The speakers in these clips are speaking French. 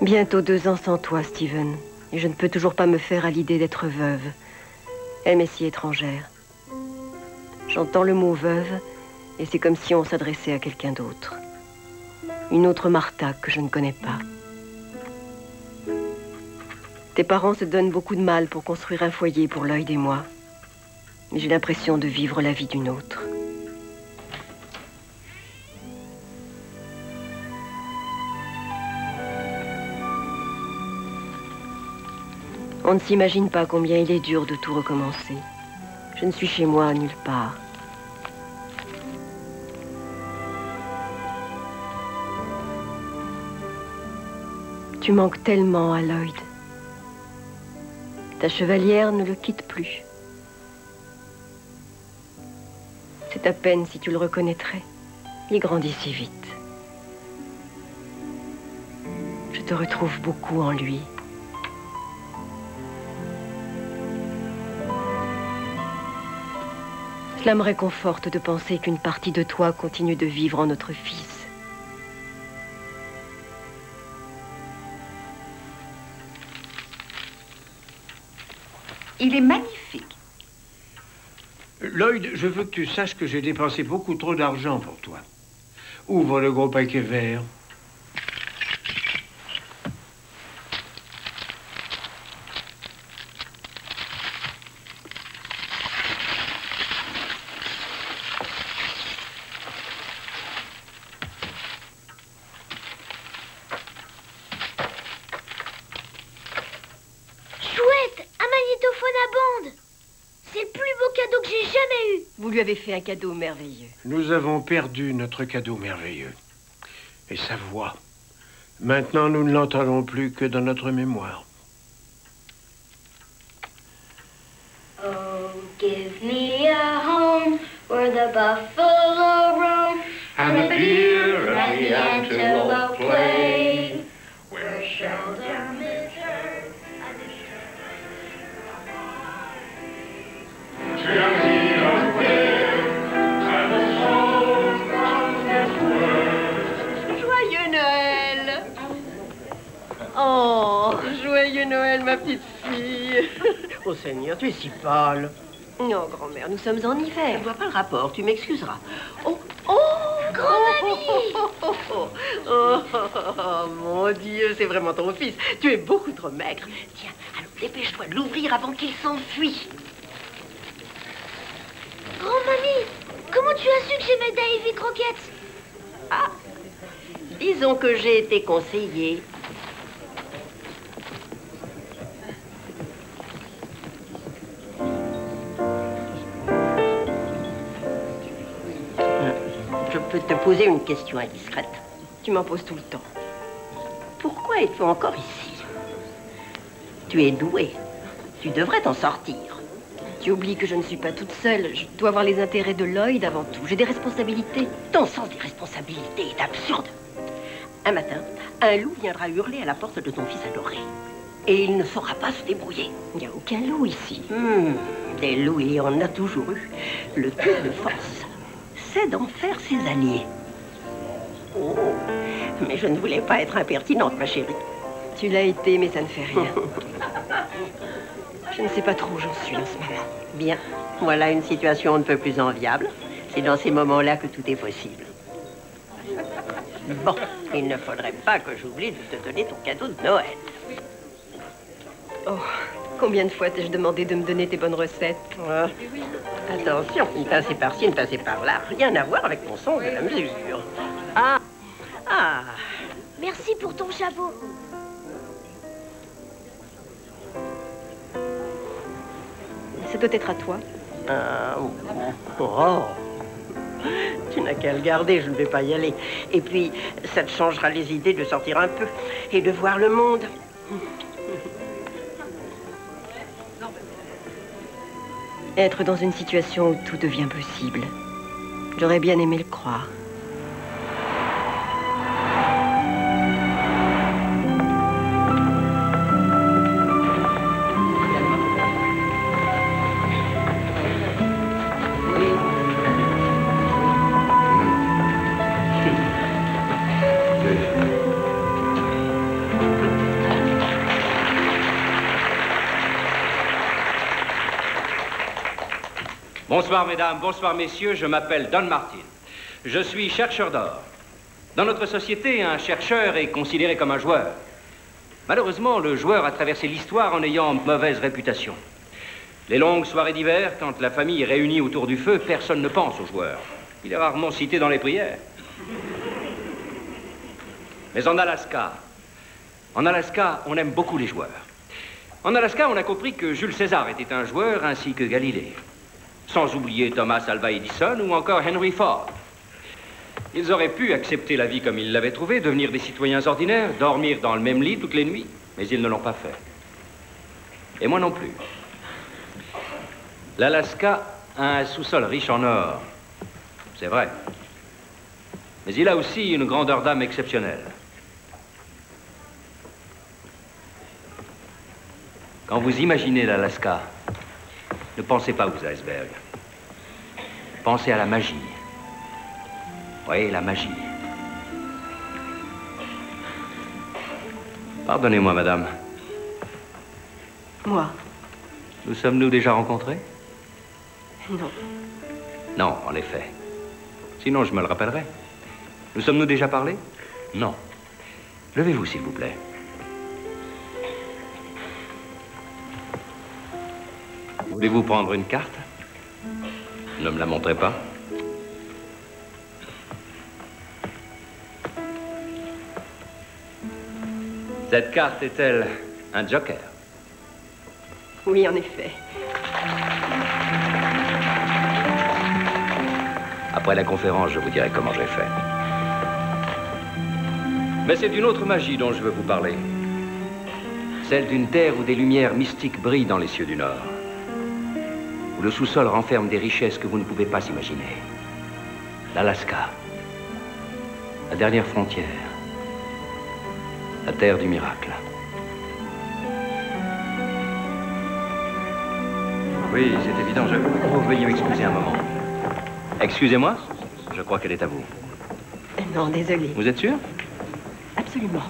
Bientôt 2 ans sans toi, Steven. Et je ne peux toujours pas me faire à l'idée d'être veuve. Elle m'est si étrangère. J'entends le mot veuve, et c'est comme si on s'adressait à quelqu'un d'autre. Une autre Martha que je ne connais pas. Tes parents se donnent beaucoup de mal pour construire un foyer pour Lloyd et moi. Mais j'ai l'impression de vivre la vie d'une autre. On ne s'imagine pas combien il est dur de tout recommencer. Je ne suis chez moi nulle part. Tu manques tellement à Lloyd. Ta chevalière ne le quitte plus. C'est à peine si tu le reconnaîtrais. Il grandit si vite. Je te retrouve beaucoup en lui. Cela me réconforte de penser qu'une partie de toi continue de vivre en notre fils. Il est magnifique. Lloyd, je veux que tu saches que j'ai dépensé beaucoup trop d'argent pour toi. Ouvre le gros paquet vert. Vous lui avez fait un cadeau merveilleux. Nous avons perdu notre cadeau merveilleux. Et sa voix. Maintenant, nous ne l'entendons plus que dans notre mémoire. Oh, give me a home where the buffalo roam and the deer and the antelope play, where shelter is heard and the Joyeux Noël! Oh, joyeux Noël, ma petite fille. Oh Seigneur, tu es si pâle. Non, grand-mère, nous sommes en hiver. Je ne vois pas le rapport, tu m'excuseras. Oh, oh, grand-mamie! Oh, mon Dieu, c'est vraiment ton fils. Tu es beaucoup trop maigre. Tiens, alors dépêche-toi de l'ouvrir avant qu'il s'enfuit. Grand-mamie, comment tu as su que j'aimais Davy Croquette? Ah, disons que j'ai été conseillée. Je peux te poser une question indiscrète. Tu m'en poses tout le temps. Pourquoi es-tu encore ici? Tu es douée. Tu devrais t'en sortir. Tu oublies que je ne suis pas toute seule. Je dois avoir les intérêts de Lloyd avant tout. J'ai des responsabilités. Ton sens des responsabilités est absurde. Un matin, un loup viendra hurler à la porte de ton fils adoré. Et il ne saura pas se débrouiller. Il n'y a aucun loup ici. Des loups, il y en a toujours eu. Le truc de force, c'est d'en faire ses alliés. Oh, mais je ne voulais pas être impertinente, ma chérie. Tu l'as été, mais ça ne fait rien. Je ne sais pas trop où j'en suis en ce moment. Bien, voilà une situation un peu plus enviable. C'est dans ces moments-là que tout est possible. Bon, il ne faudrait pas que j'oublie de te donner ton cadeau de Noël. Oh, combien de fois t'ai-je demandé de me donner tes bonnes recettes? Attention, une pincée par-ci, une pincée par-là. Rien à voir avec mon sens de la mesure. Ah! Merci pour ton chapeau. Ça doit être à toi. Oh! Tu n'as qu'à le garder, je ne vais pas y aller. Et puis, ça te changera les idées de sortir un peu et de voir le monde. Être dans une situation où tout devient possible. J'aurais bien aimé le croire. Bonsoir, mesdames, bonsoir, messieurs. Je m'appelle Don Martin. Je suis chercheur d'or. Dans notre société, un chercheur est considéré comme un joueur. Malheureusement, le joueur a traversé l'histoire en ayant mauvaise réputation. Les longues soirées d'hiver, quand la famille est réunie autour du feu, personne ne pense au joueur. Il est rarement cité dans les prières. Mais en Alaska, on aime beaucoup les joueurs. En Alaska, on a compris que Jules César était un joueur ainsi que Galilée. Sans oublier Thomas Alva Edison ou encore Henry Ford. Ils auraient pu accepter la vie comme ils l'avaient trouvée, devenir des citoyens ordinaires, dormir dans le même lit toutes les nuits, mais ils ne l'ont pas fait. Et moi non plus. L'Alaska a un sous-sol riche en or. C'est vrai. Mais il a aussi une grandeur d'âme exceptionnelle. Quand vous imaginez l'Alaska, ne pensez pas aux icebergs. Pensez à la magie. Oui, la magie. Pardonnez-moi, madame. Moi? Nous sommes-nous déjà rencontrés? Non. Non, en effet. Sinon, je me le rappellerai. Nous sommes-nous déjà parlé? Non. Levez-vous, s'il vous plaît. Voulez-vous prendre une carte? Ne me la montrez pas. Cette carte est-elle un joker? Oui, en effet. Après la conférence, je vous dirai comment j'ai fait. Mais c'est d'une autre magie dont je veux vous parler. Celle d'une terre où des lumières mystiques brillent dans les cieux du Nord. Où le sous-sol renferme des richesses que vous ne pouvez pas imaginer. L'Alaska. La dernière frontière. La terre du miracle. Oui, c'est évident. Oh, veuillez m'excuser un moment. Excusez-moi, je crois qu'elle est à vous. Non, désolé. Vous êtes sûr? Absolument.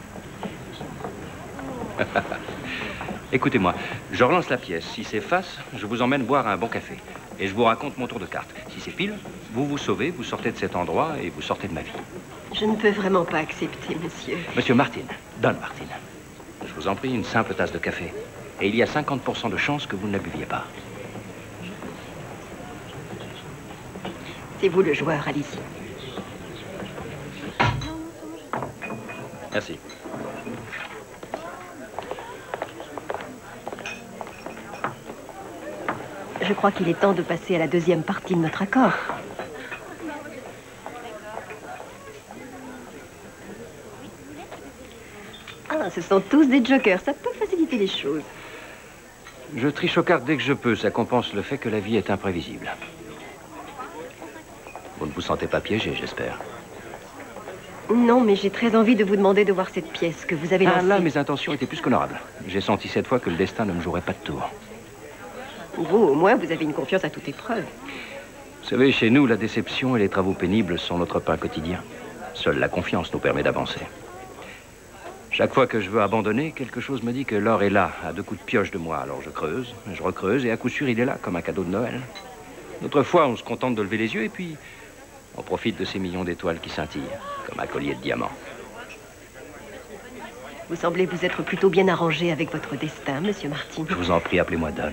Écoutez-moi, je relance la pièce. Si c'est face, je vous emmène boire un bon café. Et je vous raconte mon tour de carte. Si c'est pile, vous vous sauvez, vous sortez de cet endroit et vous sortez de ma vie. Je ne peux vraiment pas accepter, monsieur. Monsieur Martin, Don Martin. Je vous en prie, une simple tasse de café. Et il y a 50% de chances que vous ne la buviez pas. C'est vous le joueur, allez-y. Merci. Je crois qu'il est temps de passer à la deuxième partie de notre accord. Ah, ce sont tous des jokers. Ça peut faciliter les choses. Je triche aux cartes dès que je peux. Ça compense le fait que la vie est imprévisible. Vous ne vous sentez pas piégé, j'espère. Non, mais j'ai très envie de vous demander de voir cette pièce que vous avez lancée. Ah, là, mes intentions étaient plus qu'honorables. J'ai senti cette fois que le destin ne me jouerait pas de tour. Vous, au moins, vous avez une confiance à toute épreuve. Vous savez, chez nous, la déception et les travaux pénibles sont notre pain quotidien. Seule la confiance nous permet d'avancer. Chaque fois que je veux abandonner, quelque chose me dit que l'or est là, à 2 coups de pioche de moi. Alors je creuse, je recreuse, et à coup sûr, il est là, comme un cadeau de Noël. D'autres fois, on se contente de lever les yeux, et puis on profite de ces millions d'étoiles qui scintillent, comme un collier de diamants. Vous semblez vous être plutôt bien arrangé avec votre destin, monsieur Martin. Je vous en prie, appelez-moi Don.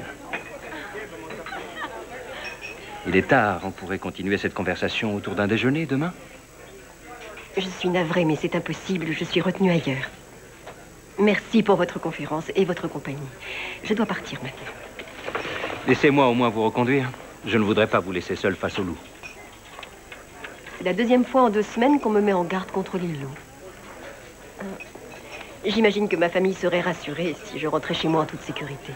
Il est tard, on pourrait continuer cette conversation autour d'un déjeuner demain? Je suis navrée, mais c'est impossible, je suis retenue ailleurs. Merci pour votre conférence et votre compagnie. Je dois partir maintenant. Laissez-moi au moins vous reconduire. Je ne voudrais pas vous laisser seul face au loup. C'est la deuxième fois en 2 semaines qu'on me met en garde contre les loups. J'imagine que ma famille serait rassurée si je rentrais chez moi en toute sécurité.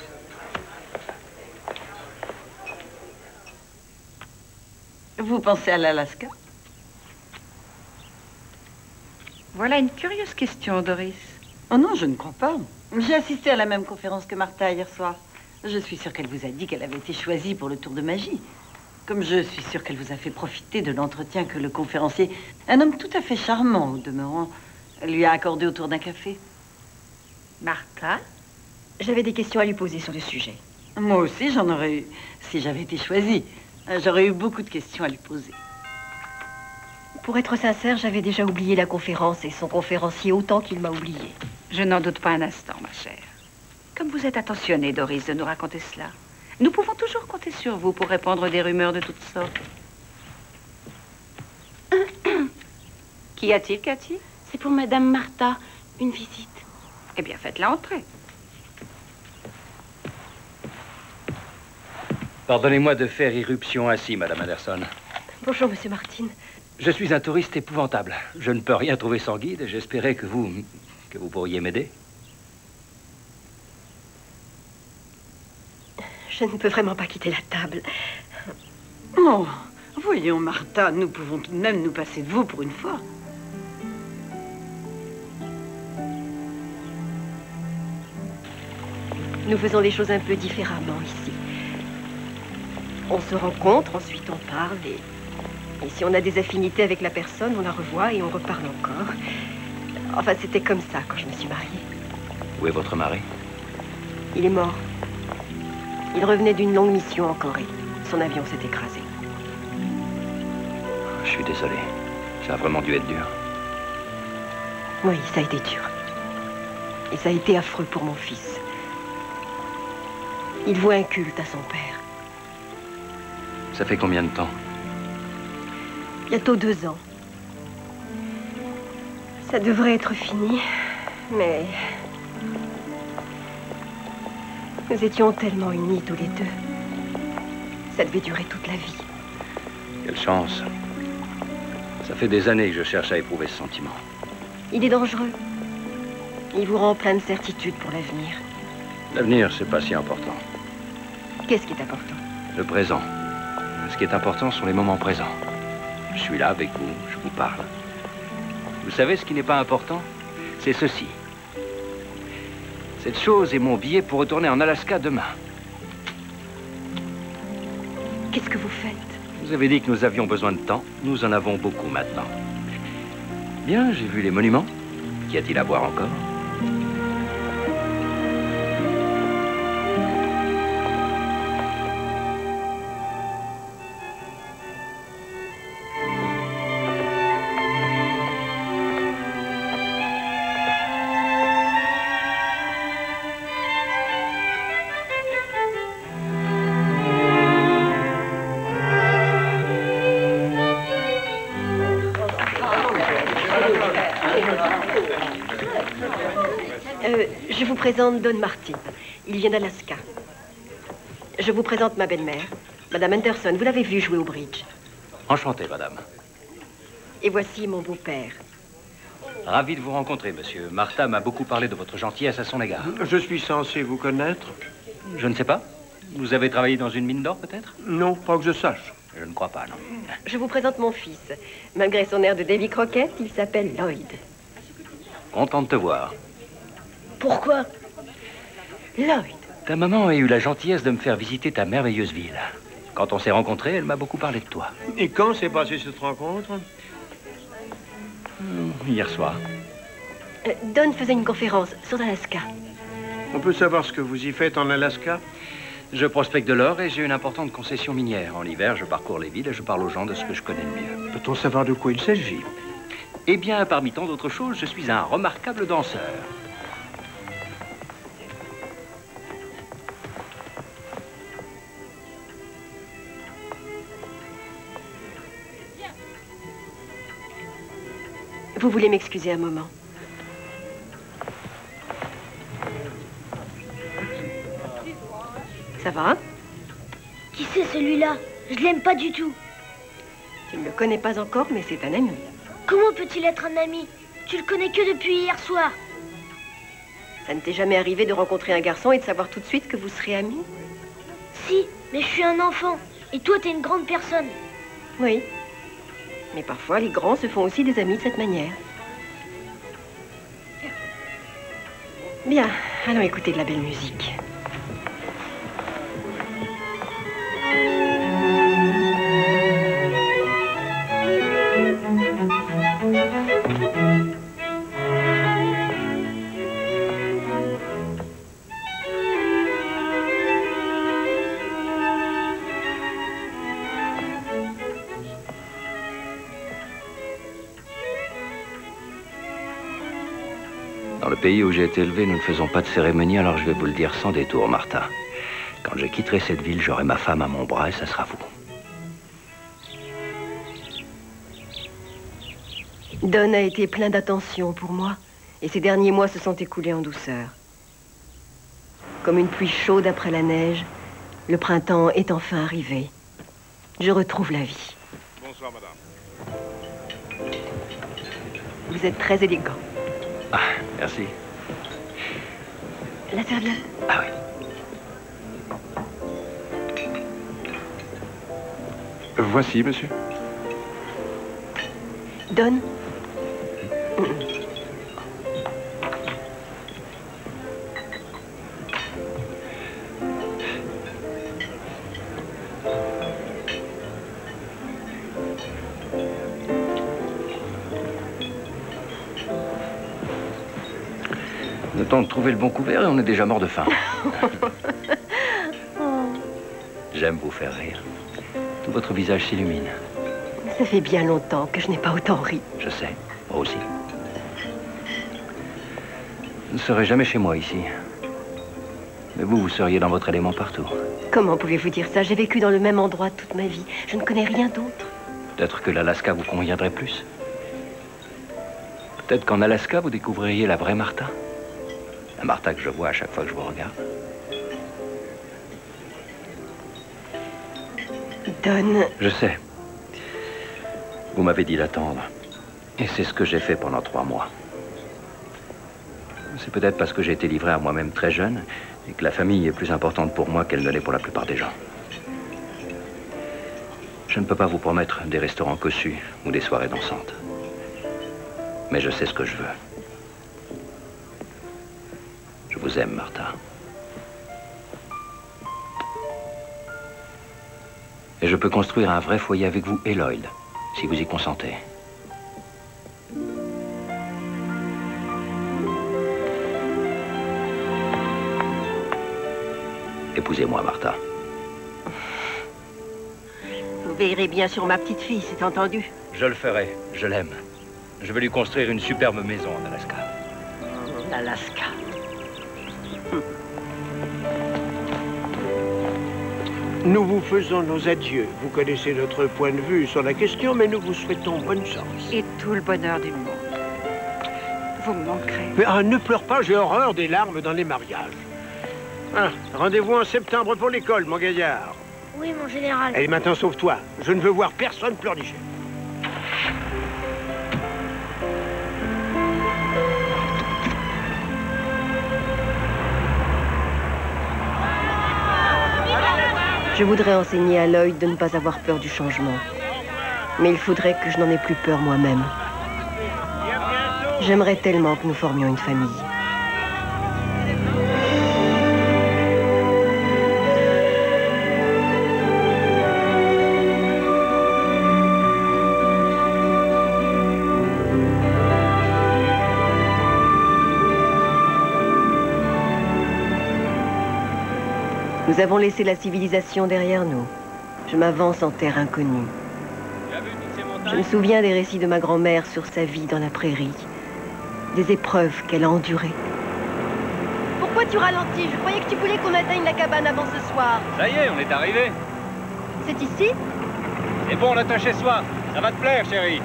Vous pensez à l'Alaska? Voilà une curieuse question, Doris. Oh non, je ne crois pas. J'ai assisté à la même conférence que Martha hier soir. Je suis sûre qu'elle vous a dit qu'elle avait été choisie pour le tour de magie. Comme je suis sûre qu'elle vous a fait profiter de l'entretien que le conférencier, un homme tout à fait charmant au demeurant, lui a accordé autour d'un café. Martha? J'avais des questions à lui poser sur le sujet. Moi aussi, j'en aurais eu, si j'avais été choisie. J'aurais eu beaucoup de questions à lui poser. Pour être sincère, j'avais déjà oublié la conférence et son conférencier autant qu'il m'a oublié. Je n'en doute pas un instant, ma chère. Comme vous êtes attentionnée, Doris, de nous raconter cela, nous pouvons toujours compter sur vous pour répandre des rumeurs de toutes sortes. Qu'y a-t-il, Cathy? C'est pour Madame Martha, une visite. Eh bien, faites-la entrer. Pardonnez-moi de faire irruption ainsi, Madame Anderson. Bonjour, Monsieur Martin. Je suis un touriste épouvantable. Je ne peux rien trouver sans guide et j'espérais que vous pourriez m'aider. Je ne peux vraiment pas quitter la table. Oh, voyons, Martha, nous pouvons tout de même nous passer de vous pour une fois. Nous faisons les choses un peu différemment ici. On se rencontre, ensuite on parle et si on a des affinités avec la personne, on la revoit et on reparle encore. Enfin, c'était comme ça quand je me suis mariée. Où est votre mari? Il est mort. Il revenait d'une longue mission en Corée. Son avion s'est écrasé. Je suis désolé. Ça a vraiment dû être dur. Oui, ça a été dur. Et ça a été affreux pour mon fils. Il voue un culte à son père. Ça fait combien de temps? Bientôt 2 ans. Ça devrait être fini, mais... Nous étions tellement unis tous les deux. Ça devait durer toute la vie. Quelle chance. Ça fait des années que je cherche à éprouver ce sentiment. Il est dangereux. Il vous rend plein de certitudes pour l'avenir. L'avenir, c'est pas si important. Qu'est-ce qui est important? Le présent. Ce qui est important sont les moments présents. Je suis là avec vous, je vous parle. Vous savez ce qui n'est pas important? C'est ceci. Cette chose est mon billet pour retourner en Alaska demain. Qu'est-ce que vous faites? Vous avez dit que nous avions besoin de temps. Nous en avons beaucoup maintenant. Bien, j'ai vu les monuments. Qu'y a-t-il à voir encore? Je vous présente Don Martin. Il vient d'Alaska. Je vous présente ma belle-mère, Madame Anderson. Vous l'avez vue jouer au bridge. Enchanté, madame. Et voici mon beau-père. Ravi de vous rencontrer, monsieur. Martha m'a beaucoup parlé de votre gentillesse à son égard. Je suis censé vous connaître? Je ne sais pas. Vous avez travaillé dans une mine d'or, peut-être? Non, pas que je sache. Je ne crois pas, non. Je vous présente mon fils. Malgré son air de Davy Crockett, il s'appelle Lloyd. Content de te voir. Pourquoi? Lloyd. Ta maman a eu la gentillesse de me faire visiter ta merveilleuse ville. Quand on s'est rencontrés, elle m'a beaucoup parlé de toi. Et quand s'est passée cette rencontre? Hier soir. Don faisait une conférence sur l'Alaska. On peut savoir ce que vous y faites en Alaska? Je prospecte de l'or et j'ai une importante concession minière. En hiver, je parcours les villes et je parle aux gens de ce que je connais le mieux. Peut-on savoir de quoi il s'agit? Eh bien, parmi tant d'autres choses, je suis un remarquable danseur. Vous voulez m'excuser un moment? Ça va? Qui c'est celui-là? Je l'aime pas du tout. Tu ne le connais pas encore, mais c'est un ami. Comment peut-il être un ami? Tu le connais que depuis hier soir. Ça ne t'est jamais arrivé de rencontrer un garçon et de savoir tout de suite que vous serez amis? Si, mais je suis un enfant. Et toi, t'es une grande personne. Oui. Mais parfois, les grands se font aussi des amis de cette manière. Bien, allons écouter de la belle musique. Dans le pays où j'ai été élevé, nous ne faisons pas de cérémonie, alors je vais vous le dire sans détour, Martha. Quand je quitterai cette ville, j'aurai ma femme à mon bras et ça sera vous. Don a été plein d'attention pour moi, et ces derniers mois se sont écoulés en douceur. Comme une pluie chaude après la neige, le printemps est enfin arrivé. Je retrouve la vie. Bonsoir, madame. Vous êtes très élégant. Ah, merci. La serviette? Ah oui. Voici, monsieur. Don? Le temps de trouver le bon couvert et on est déjà mort de faim. J'aime vous faire rire. Tout votre visage s'illumine. Ça fait bien longtemps que je n'ai pas autant ri. Je sais, moi aussi. Vous ne serez jamais chez moi ici. Mais vous seriez dans votre élément partout. Comment pouvez-vous dire ça? J'ai vécu dans le même endroit toute ma vie. Je ne connais rien d'autre. Peut-être que l'Alaska vous conviendrait plus. Peut-être qu'en Alaska, vous découvririez la vraie Martha. La Martha que je vois à chaque fois que je vous regarde. Don... Je sais. Vous m'avez dit d'attendre. Et c'est ce que j'ai fait pendant 3 mois. C'est peut-être parce que j'ai été livré à moi-même très jeune et que la famille est plus importante pour moi qu'elle ne l'est pour la plupart des gens. Je ne peux pas vous promettre des restaurants cossus ou des soirées dansantes. Mais je sais ce que je veux. Je vous aime, Martha. Et je peux construire un vrai foyer avec vous et Lloyd, si vous y consentez. Épousez-moi, Martha. Vous veillerez bien sur ma petite fille, c'est entendu? Je le ferai. Je l'aime. Je vais lui construire une superbe maison en Alaska. L'Alaska. Nous vous faisons nos adieux. Vous connaissez notre point de vue sur la question, mais nous vous souhaitons bonne chance. Et tout le bonheur du monde. Vous me manquerez. Mais ne pleure pas, j'ai horreur des larmes dans les mariages. Rendez-vous en septembre pour l'école, mon gaillard. Oui, mon général. Allez, maintenant, sauve-toi. Je ne veux voir personne pleurnicher. Je voudrais enseigner à Lloyd de ne pas avoir peur du changement. Mais il faudrait que je n'en ai plus peur moi-même. J'aimerais tellement que nous formions une famille. Nous avons laissé la civilisation derrière nous. Je m'avance en terre inconnue. Je me souviens des récits de ma grand-mère sur sa vie dans la prairie, des épreuves qu'elle a endurées. Pourquoi tu ralentis? Je croyais que tu voulais qu'on atteigne la cabane avant ce soir. Ça y est, on est arrivé. C'est ici? C'est bon, on atteint chez soi. Ça va te plaire, chérie.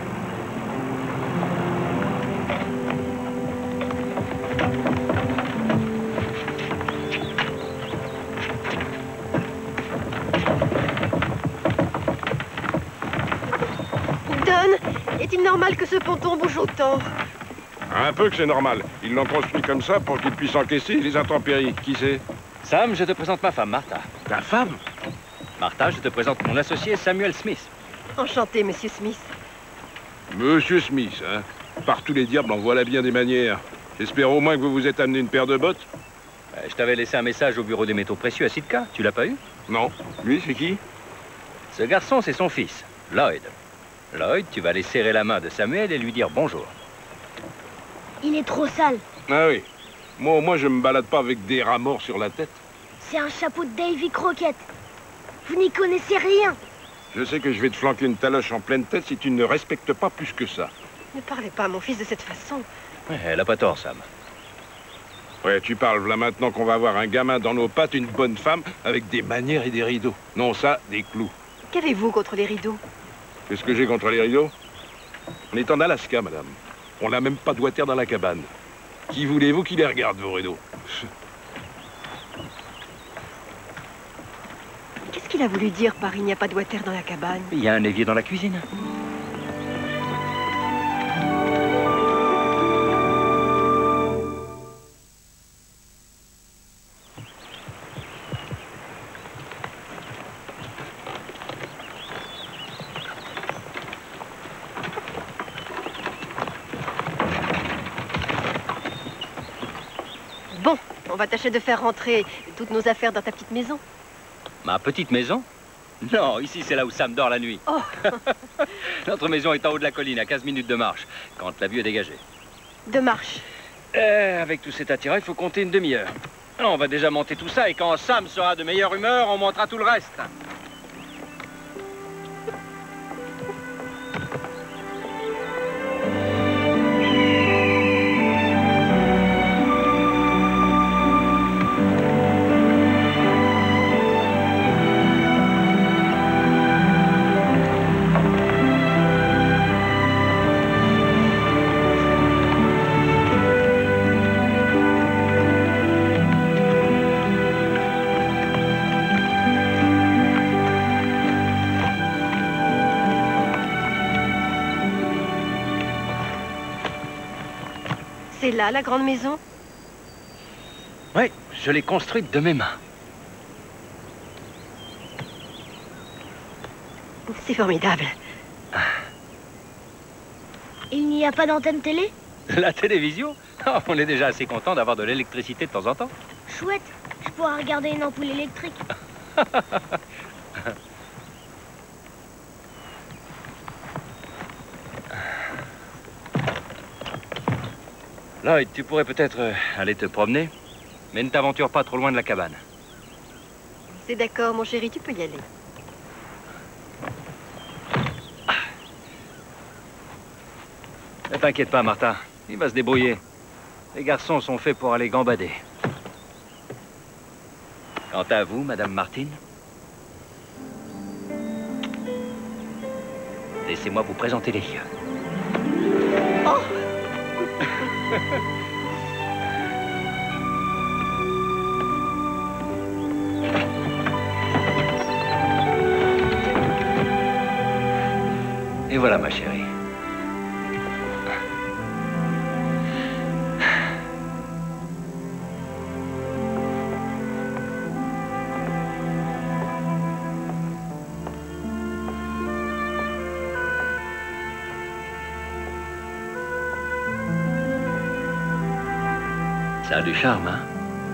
Est-il normal que ce ponton bouge autant? Un peu que c'est normal. Ils l'ont construit comme ça pour qu'ils puissent encaisser les intempéries. Qui c'est? Sam, je te présente ma femme, Martha. Ta femme? Martha, je te présente mon associé Samuel Smith. Enchanté, Monsieur Smith. Monsieur Smith, hein? Par tous les diables, en voilà bien des manières. J'espère au moins que vous vous êtes amené une paire de bottes. Je t'avais laissé un message au bureau des métaux précieux à Sitka. Tu l'as pas eu? Non. Lui, c'est qui? Ce garçon, c'est son fils, Lloyd. Lloyd, tu vas aller serrer la main de Samuel et lui dire bonjour. Il est trop sale. Ah oui. Moi, au moins, je me balade pas avec des rats morts sur la tête. C'est un chapeau de Davy Crockett. Vous n'y connaissez rien. Je sais que je vais te flanquer une taloche en pleine tête si tu ne respectes pas plus que ça. Ne parlez pas à mon fils de cette façon. Ouais, elle a pas tort, Sam. Ouais, tu parles là maintenant qu'on va avoir un gamin dans nos pattes, une bonne femme, avec des manières et des rideaux. Non, ça, des clous. Qu'avez-vous contre les rideaux? Qu'est-ce que j'ai contre les rideaux? On est en Alaska, madame. On n'a même pas de water dans la cabane. Qui voulez-vous qui les regarde, vos rideaux? Qu'est-ce qu'il a voulu dire par il n'y a pas de water dans la cabane? Il y a un évier dans la cuisine. Bon, on va tâcher de faire rentrer toutes nos affaires dans ta petite maison. Ma petite maison? Non, ici c'est là où Sam dort la nuit. Oh. Notre maison est en haut de la colline, à 15 minutes de marche, quand la vue est dégagée. De marche. Avec tout cet attirail, il faut compter une demi-heure. Alors, on va déjà monter tout ça, et quand Sam sera de meilleure humeur, on montera tout le reste. C'est là, la grande maison? Oui, je l'ai construite de mes mains. C'est formidable. Et il n'y a pas d'antenne télé? La télévision? Oh, on est déjà assez content d'avoir de l'électricité de temps en temps. Chouette, je pourrais regarder une ampoule électrique. Lloyd, tu pourrais peut-être aller te promener, mais ne t'aventure pas trop loin de la cabane. C'est d'accord, mon chéri, tu peux y aller. Ne t'inquiète pas, Martha. Il va se débrouiller. Les garçons sont faits pour aller gambader. Quant à vous, Madame Martin, laissez-moi vous présenter les lieux. Oh! Et voilà, ma chérie. Ça a du charme, hein?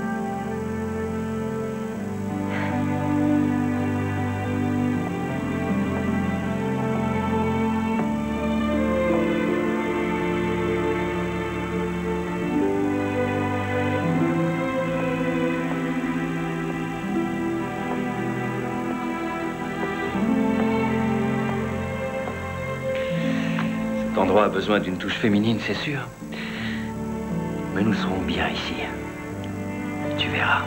Cet endroit a besoin d'une touche féminine, c'est sûr. Mais nous serons bien ici. Tu verras.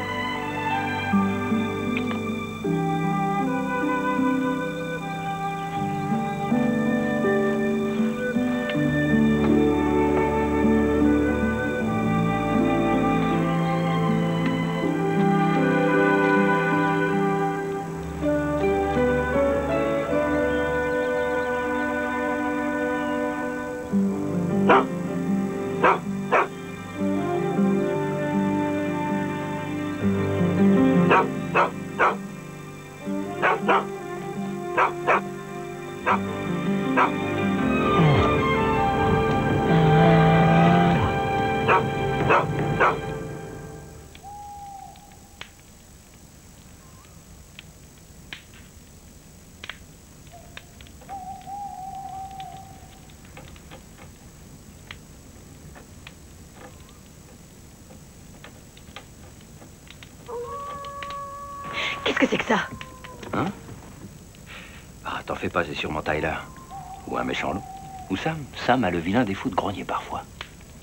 Qu'est-ce que c'est que ça? Hein? Ah, t'en fais pas, c'est sûrement Tyler. Ou un méchant loup. Ou Sam. Sam a le vilain défaut de grogner parfois.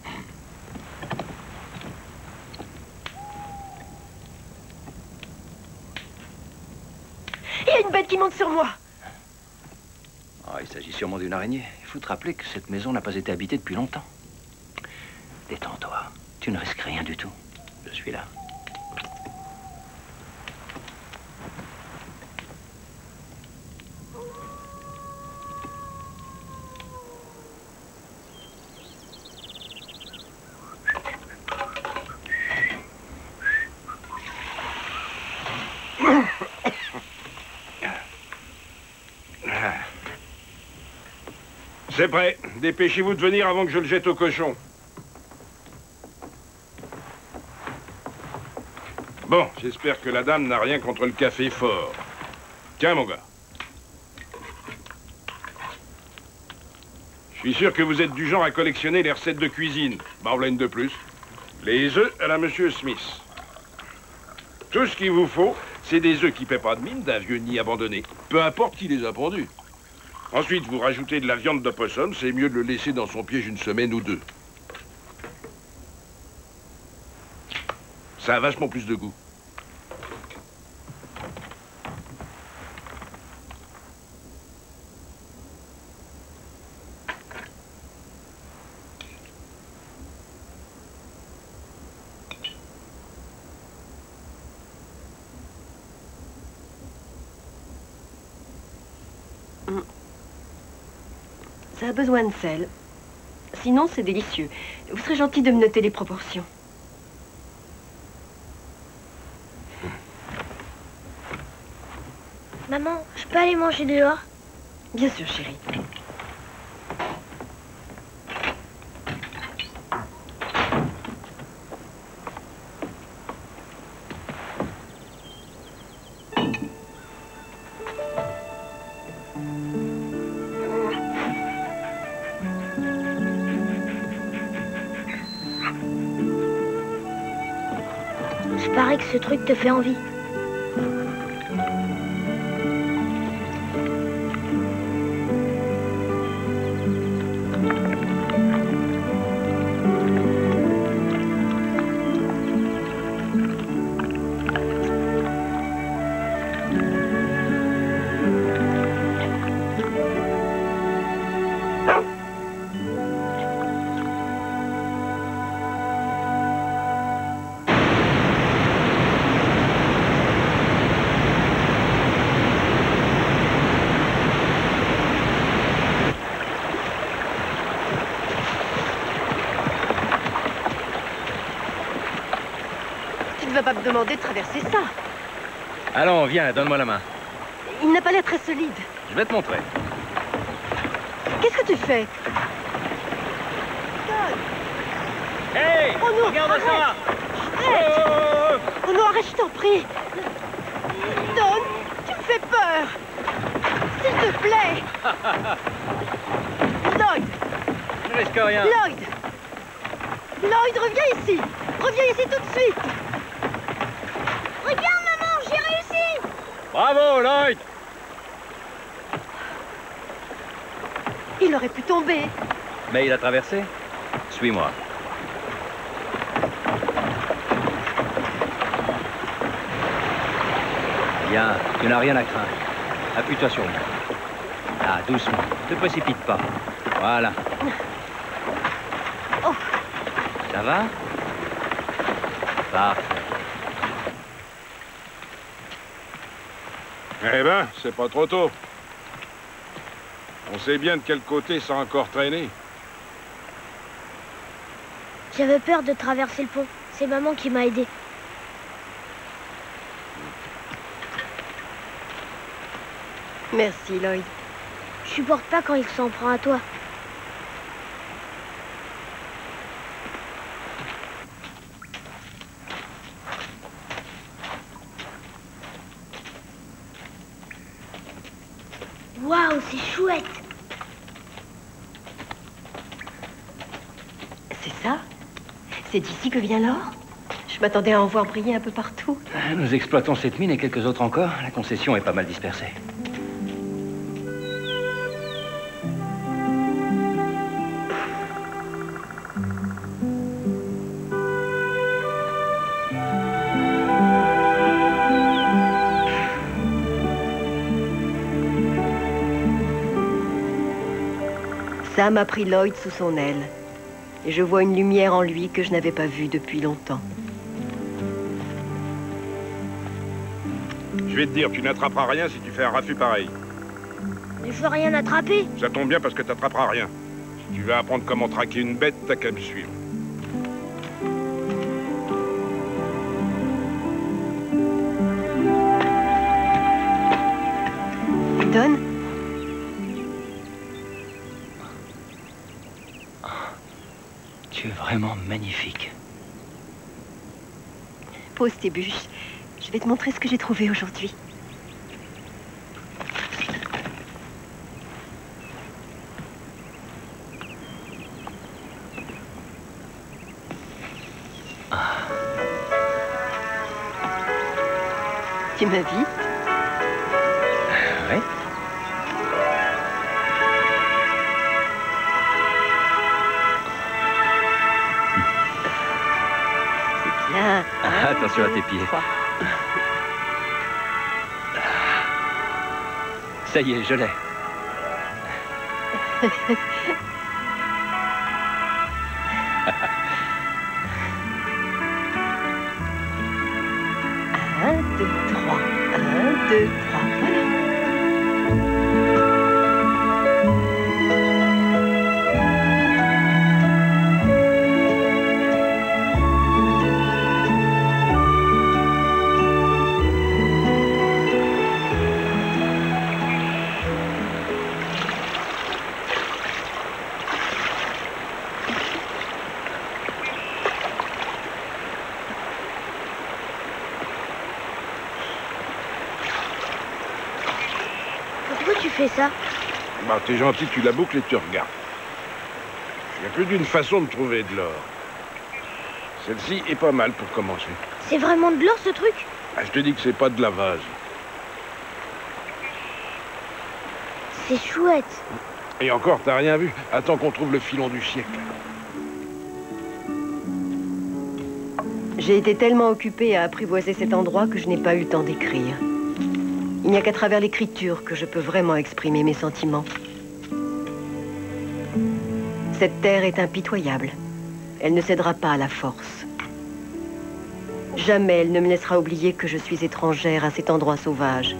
Il y a une bête qui monte sur moi. Oh, il s'agit sûrement d'une araignée. Il faut te rappeler que cette maison n'a pas été habitée depuis longtemps. Détends-toi. Tu ne risques rien du tout. Je suis là. C'est prêt. Dépêchez-vous de venir avant que je le jette au cochon. Bon, j'espère que la dame n'a rien contre le café fort. Tiens, mon gars. Je suis sûr que vous êtes du genre à collectionner les recettes de cuisine. Bah, voilà une de plus. Les œufs à la Monsieur Smith. Tout ce qu'il vous faut, c'est des œufs qui paient pas de mine d'un vieux nid abandonné. Peu importe qui les a pondus. Ensuite, vous rajoutez de la viande d'opossum, c'est mieux de le laisser dans son piège une semaine ou deux. Ça a vachement plus de goût. Ça a besoin de sel. Sinon, c'est délicieux. Vous serez gentil de me noter les proportions. Maman, je peux aller manger dehors? Bien sûr, chérie. Il paraît que ce truc te fait envie. Tu ne vas pas me demander de traverser ça. Allons, viens, donne-moi la main. Il n'a pas l'air très solide. Je vais te montrer. Qu'est-ce que tu fais? Hey! Oh non, regarde arrête. ça! Arrête! Oh non, arrête, je t'en prie. Don, tu me fais peur. S'il te plaît. Lloyd! Je ne risque rien. Lloyd! Lloyd, reviens ici. Reviens ici tout de suite. Regarde, maman, j'ai réussi! Bravo, Lloyd! Il aurait pu tomber. Mais il a traversé. Suis-moi. Bien, tu n'as rien à craindre. Appuie-toi sur moi. Ah, doucement. Ne te précipite pas. Voilà. Oh. Ça va? Parfait. Eh ben, c'est pas trop tôt. On sait bien de quel côté ça a encore traîné. J'avais peur de traverser le pont. C'est maman qui m'a aidé. Merci, Lloyd. Je supporte pas quand il s'en prend à toi. Waouh, c'est chouette! C'est ça? C'est d'ici que vient l'or? Je m'attendais à en voir briller un peu partout. Nous exploitons cette mine et quelques autres encore. La concession est pas mal dispersée. Sam a pris Lloyd sous son aile. Et je vois une lumière en lui que je n'avais pas vue depuis longtemps. Je vais te dire, tu n'attraperas rien si tu fais un raffut pareil. Mais je veux rien attraper. Ça tombe bien parce que tu n'attraperas rien. Si tu veux apprendre comment traquer une bête, t'as qu'à me suivre. Don? Tu es vraiment magnifique. Pose tes bûches. Je vais te montrer ce que j'ai trouvé aujourd'hui. Tu m'invites? Oui. C'est bien. Attention à tes pieds. Ça y est, je l'ai. Un, deux, trois. Un, deux, trois. Voilà. Pourquoi tu fais ça? Bah, t'es gentil, tu la boucles et tu regardes. Il n'y a plus d'une façon de trouver de l'or. Celle-ci est pas mal pour commencer. C'est vraiment de l'or, ce truc? Ah, je te dis que c'est pas de la vase. C'est chouette. Et encore, t'as rien vu. Attends qu'on trouve le filon du siècle. J'ai été tellement occupée à apprivoiser cet endroit que je n'ai pas eu le temps d'écrire. Il n'y a qu'à travers l'écriture que je peux vraiment exprimer mes sentiments. Cette terre est impitoyable. Elle ne cédera pas à la force. Jamais elle ne me laissera oublier que je suis étrangère à cet endroit sauvage.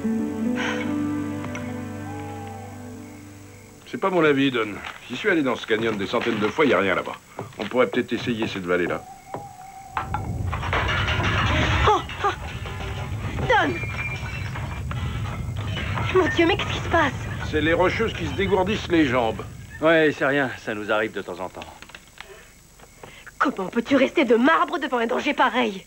C'est pas mon avis, Don. J'y suis allé dans ce canyon des centaines de fois, il n'y a rien là-bas. On pourrait peut-être essayer cette vallée-là. Oh, oh. Don! Mon Dieu, mais qu'est-ce qui se passe? C'est les rocheuses qui se dégourdissent les jambes. Ouais, c'est rien, ça nous arrive de temps en temps. Comment peux-tu rester de marbre devant un danger pareil?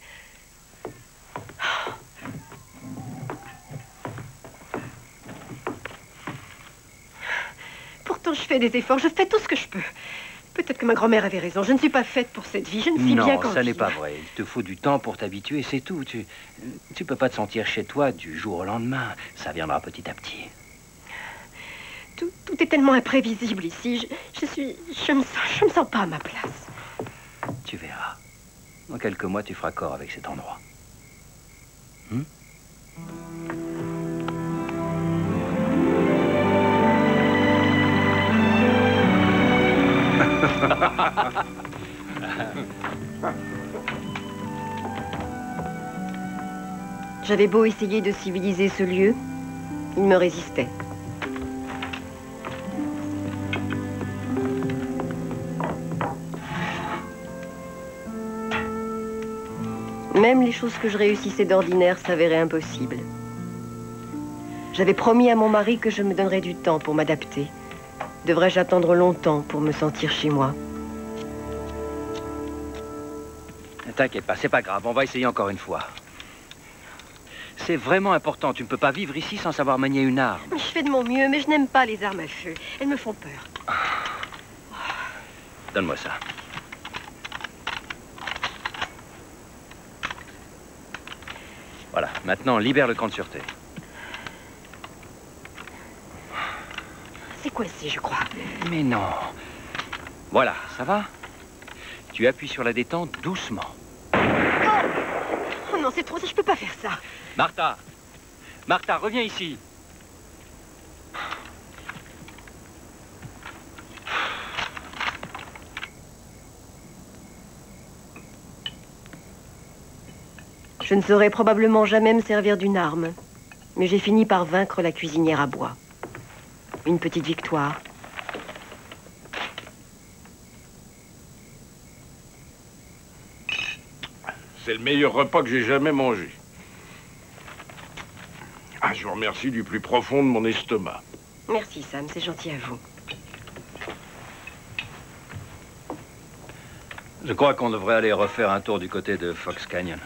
Pourtant, je fais des efforts, je fais tout ce que je peux. Peut-être que ma grand-mère avait raison, je ne suis pas faite pour cette vie, je ne sais bien qu'en Non, ça n'est vivre. pas vrai. Il te faut du temps pour t'habituer, c'est tout. Tu peux pas te sentir chez toi du jour au lendemain. Ça viendra petit à petit. Tout est tellement imprévisible ici. Je me sens pas à ma place. Tu verras. Dans quelques mois, tu feras corps avec cet endroit. J'avais beau essayer de civiliser ce lieu, il me résistait. Même les choses que je réussissais d'ordinaire s'avéraient impossibles. J'avais promis à mon mari que je me donnerais du temps pour m'adapter. Devrais-je attendre longtemps pour me sentir chez moi? Ne t'inquiète pas, c'est pas grave. On va essayer encore une fois. C'est vraiment important. Tu ne peux pas vivre ici sans savoir manier une arme. Je fais de mon mieux, mais je n'aime pas les armes à feu. Elles me font peur. Donne-moi ça. Voilà, maintenant libère le camp de sûreté. C'est coincé, je crois. Mais non. Voilà, ça va? Tu appuies sur la détente doucement. Oh non, c'est trop, je peux pas faire ça. Martha! Martha, reviens ici. Je ne saurais probablement jamais me servir d'une arme. Mais j'ai fini par vaincre la cuisinière à bois. Une petite victoire. C'est le meilleur repas que j'ai jamais mangé. Ah, je vous remercie du plus profond de mon estomac. Merci, Sam, c'est gentil à vous. Je crois qu'on devrait aller refaire un tour du côté de Fox Canyon.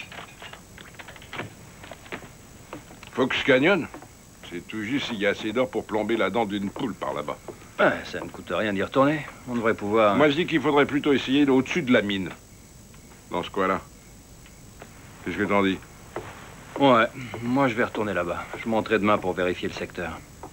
Fox Canyon? C'est tout juste s'il y a assez d'or pour plomber la dent d'une poule par là-bas. Ouais, ça ne coûte rien d'y retourner. On devrait pouvoir... Moi, je dis qu'il faudrait plutôt essayer au-dessus de la mine. Dans ce coin-là. Qu'est-ce que t'en dis? Ouais, moi je vais retourner là-bas. Je monterai demain pour vérifier le secteur.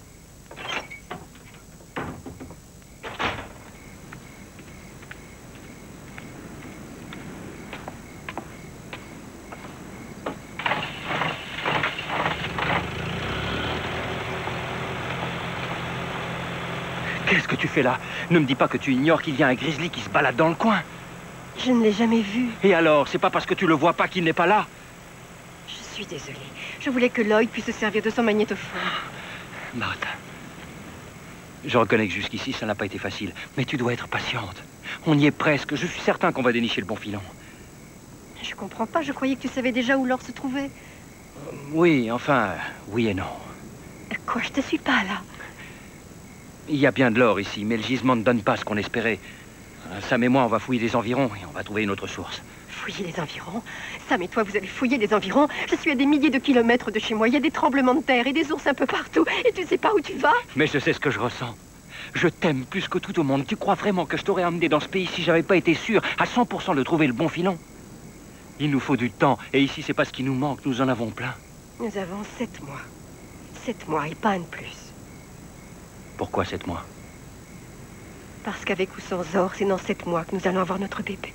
Qu'est-ce que tu fais là? Ne me dis pas que tu ignores qu'il y a un grizzly qui se balade dans le coin. Je ne l'ai jamais vu. Et alors, c'est pas parce que tu le vois pas qu'il n'est pas là? Je suis désolée. Je voulais que Lloyd puisse se servir de son magnétophone. Martha, je reconnais que jusqu'ici, ça n'a pas été facile. Mais tu dois être patiente. On y est presque. Je suis certain qu'on va dénicher le bon filon. Je comprends pas. Je croyais que tu savais déjà où l'or se trouvait. Oui, enfin, oui et non. Quoi, je te suis pas, là? Il y a bien de l'or ici, mais le gisement ne donne pas ce qu'on espérait. Sam et moi, on va fouiller les environs et on va trouver une autre source. Fouiller les environs? Sam et toi, vous allez fouiller les environs? Je suis à des milliers de kilomètres de chez moi. Il y a des tremblements de terre et des ours un peu partout. Et tu sais pas où tu vas? Mais je sais ce que je ressens. Je t'aime plus que tout au monde. Tu crois vraiment que je t'aurais emmené dans ce pays si j'avais pas été sûr à 100% de trouver le bon filon? Il nous faut du temps. Et ici, c'est pas ce qui nous manque. Nous en avons plein. Nous avons 7 mois. 7 mois et pas un de plus. Pourquoi 7 mois? Parce qu'avec ou sans or, c'est dans 7 mois que nous allons avoir notre bébé.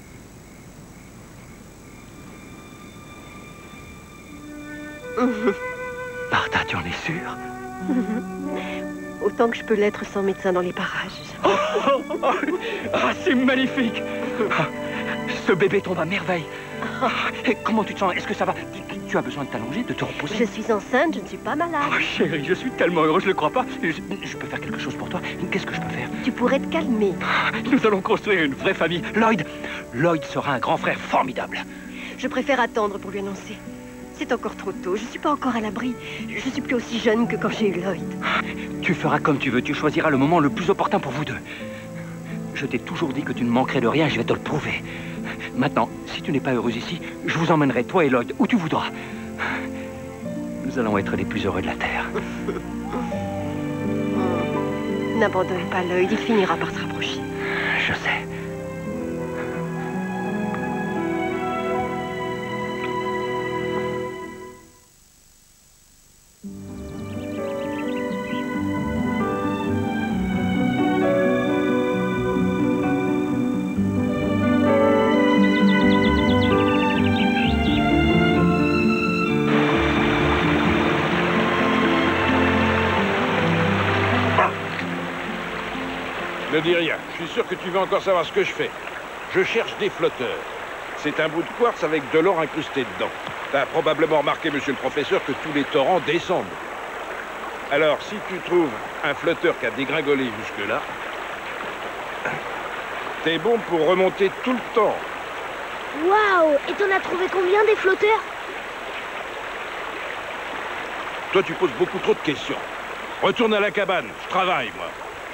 Martha, tu en es sûre? Autant que je peux l'être sans médecin dans les parages. Ah, c'est magnifique! Ah, ce bébé tombe à merveille. Et comment tu te sens? Est-ce que ça va? Tu as besoin de t'allonger, de te reposer? Je suis enceinte, je ne suis pas malade. Oh, chérie, je suis tellement heureux, je le crois pas. Je peux faire quelque chose pour toi? Qu'est-ce que je peux faire? Tu pourrais te calmer. Nous allons construire une vraie famille. Lloyd sera un grand frère formidable. Je préfère attendre pour lui annoncer. C'est encore trop tôt, je suis pas encore à l'abri. Je suis plus aussi jeune que quand j'ai eu Lloyd. Tu feras comme tu veux, tu choisiras le moment le plus opportun pour vous deux. Je t'ai toujours dit que tu ne manquerais de rien, je vais te le prouver. Maintenant, si tu n'es pas heureuse ici, je vous emmènerai, toi et Lloyd, où tu voudras. Nous allons être les plus heureux de la Terre. N'abandonne pas Lloyd, il finira par se rapprocher. Je sais. Ne dis rien. Je suis sûr que tu veux encore savoir ce que je fais. Je cherche des flotteurs. C'est un bout de quartz avec de l'or incrusté dedans. T'as probablement remarqué, monsieur le professeur, que tous les torrents descendent. Alors, si tu trouves un flotteur qui a dégringolé jusque-là, t'es bon pour remonter tout le temps. Waouh! Et t'en as trouvé combien des flotteurs? Toi, tu poses beaucoup trop de questions. Retourne à la cabane. Je travaille, moi.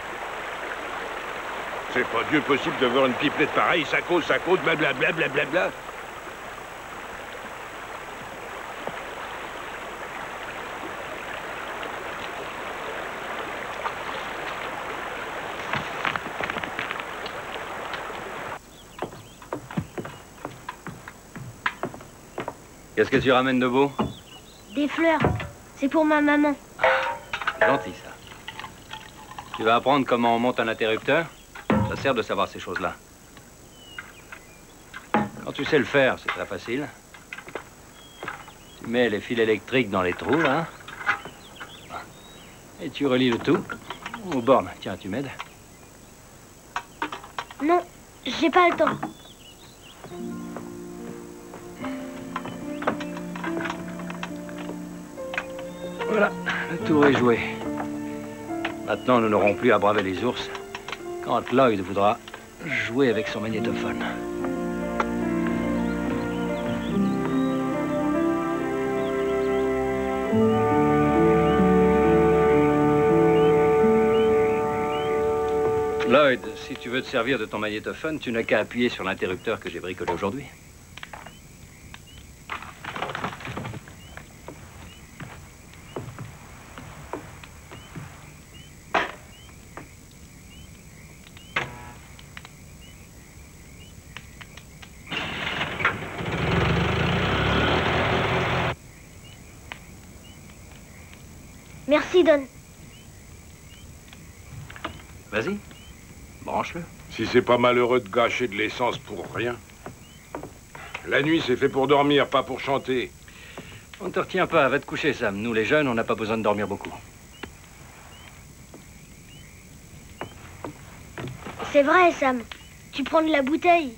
C'est pas Dieu possible de voir une pipelette pareille, ça cause, blablabla, blablabla. Qu'est-ce que tu ramènes de beau? Des fleurs. C'est pour ma maman. Gentil, ça. Tu vas apprendre comment on monte un interrupteur? Ça sert de savoir ces choses-là. Quand tu sais le faire, c'est très facile. Tu mets les fils électriques dans les trous, là. Et tu relis le tout aux bornes. Tiens, tu m'aides? Non, j'ai pas le temps. Voilà, le tour est joué. Maintenant, nous n'aurons plus à braver les ours quand Lloyd voudra jouer avec son magnétophone. Lloyd, si tu veux te servir de ton magnétophone, tu n'as qu'à appuyer sur l'interrupteur que j'ai bricolé aujourd'hui. Merci, Don. Vas-y, branche-le. Si c'est pas malheureux de gâcher de l'essence pour rien. La nuit, c'est fait pour dormir, pas pour chanter. On ne te retient pas, va te coucher, Sam. Nous, les jeunes, on n'a pas besoin de dormir beaucoup. C'est vrai, Sam. Tu prends de la bouteille.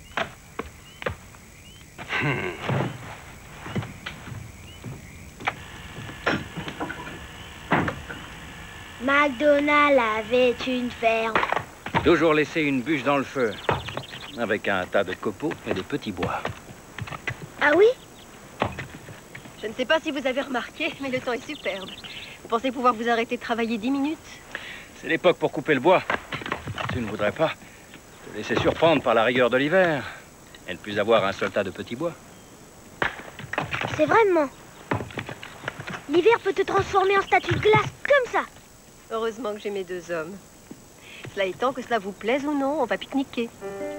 McDonald avait une ferme. Toujours laisser une bûche dans le feu, avec un tas de copeaux et des petits bois. Ah oui? Je ne sais pas si vous avez remarqué, mais le temps est superbe. Vous pensez pouvoir vous arrêter de travailler 10 minutes? C'est l'époque pour couper le bois. Tu ne voudrais pas te laisser surprendre par la rigueur de l'hiver et ne plus avoir un seul tas de petits bois. C'est vraiment. L'hiver peut te transformer en statue de glace comme ça. Heureusement que j'ai mes deux hommes. Cela étant, que cela vous plaise ou non, on va pique-niquer.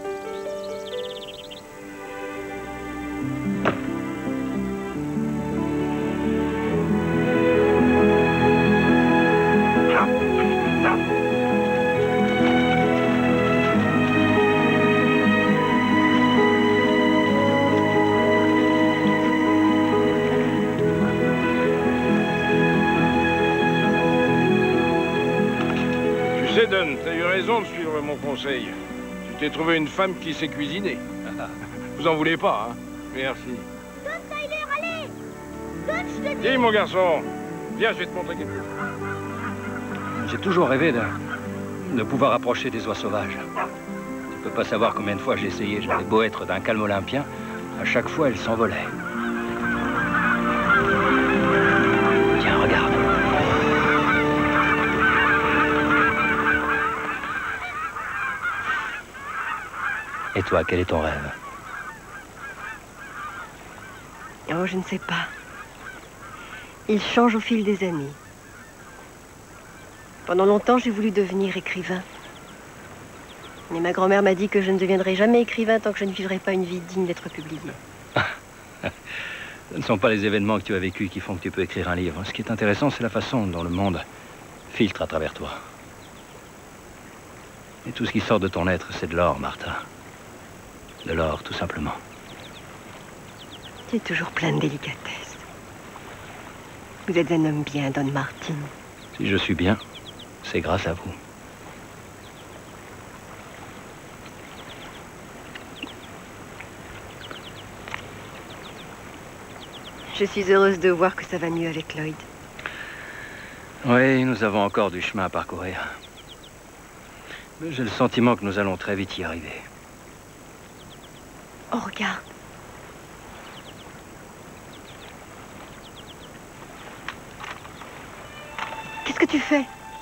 Don, t'as eu raison de suivre mon conseil. Tu t'es trouvé une femme qui sait cuisiner. Vous en voulez pas, hein? Merci. Don Tyler, allez! Don, je te dis... Viens, mon garçon. Viens, je vais te montrer quelque chose. J'ai toujours rêvé de pouvoir approcher des oies sauvages. Tu peux pas savoir combien de fois j'ai essayé. J'avais beau être d'un calme olympien, à chaque fois, elles s'envolaient. Tiens, regarde. Et toi, quel est ton rêve? Oh, je ne sais pas. Il change au fil des années. Pendant longtemps, j'ai voulu devenir écrivain. Mais ma grand-mère m'a dit que je ne deviendrai jamais écrivain tant que je ne vivrai pas une vie digne d'être publiée. Ce ne sont pas les événements que tu as vécus qui font que tu peux écrire un livre. Ce qui est intéressant, c'est la façon dont le monde filtre à travers toi. Et tout ce qui sort de ton être, c'est de l'or, Martha. De l'or, tout simplement. Tu es toujours plein de délicatesse. Vous êtes un homme bien, Don Martin. Si je suis bien, c'est grâce à vous. Je suis heureuse de voir que ça va mieux avec Lloyd. Oui, nous avons encore du chemin à parcourir. Mais j'ai le sentiment que nous allons très vite y arriver. Oh, regarde. Qu'est-ce que tu fais?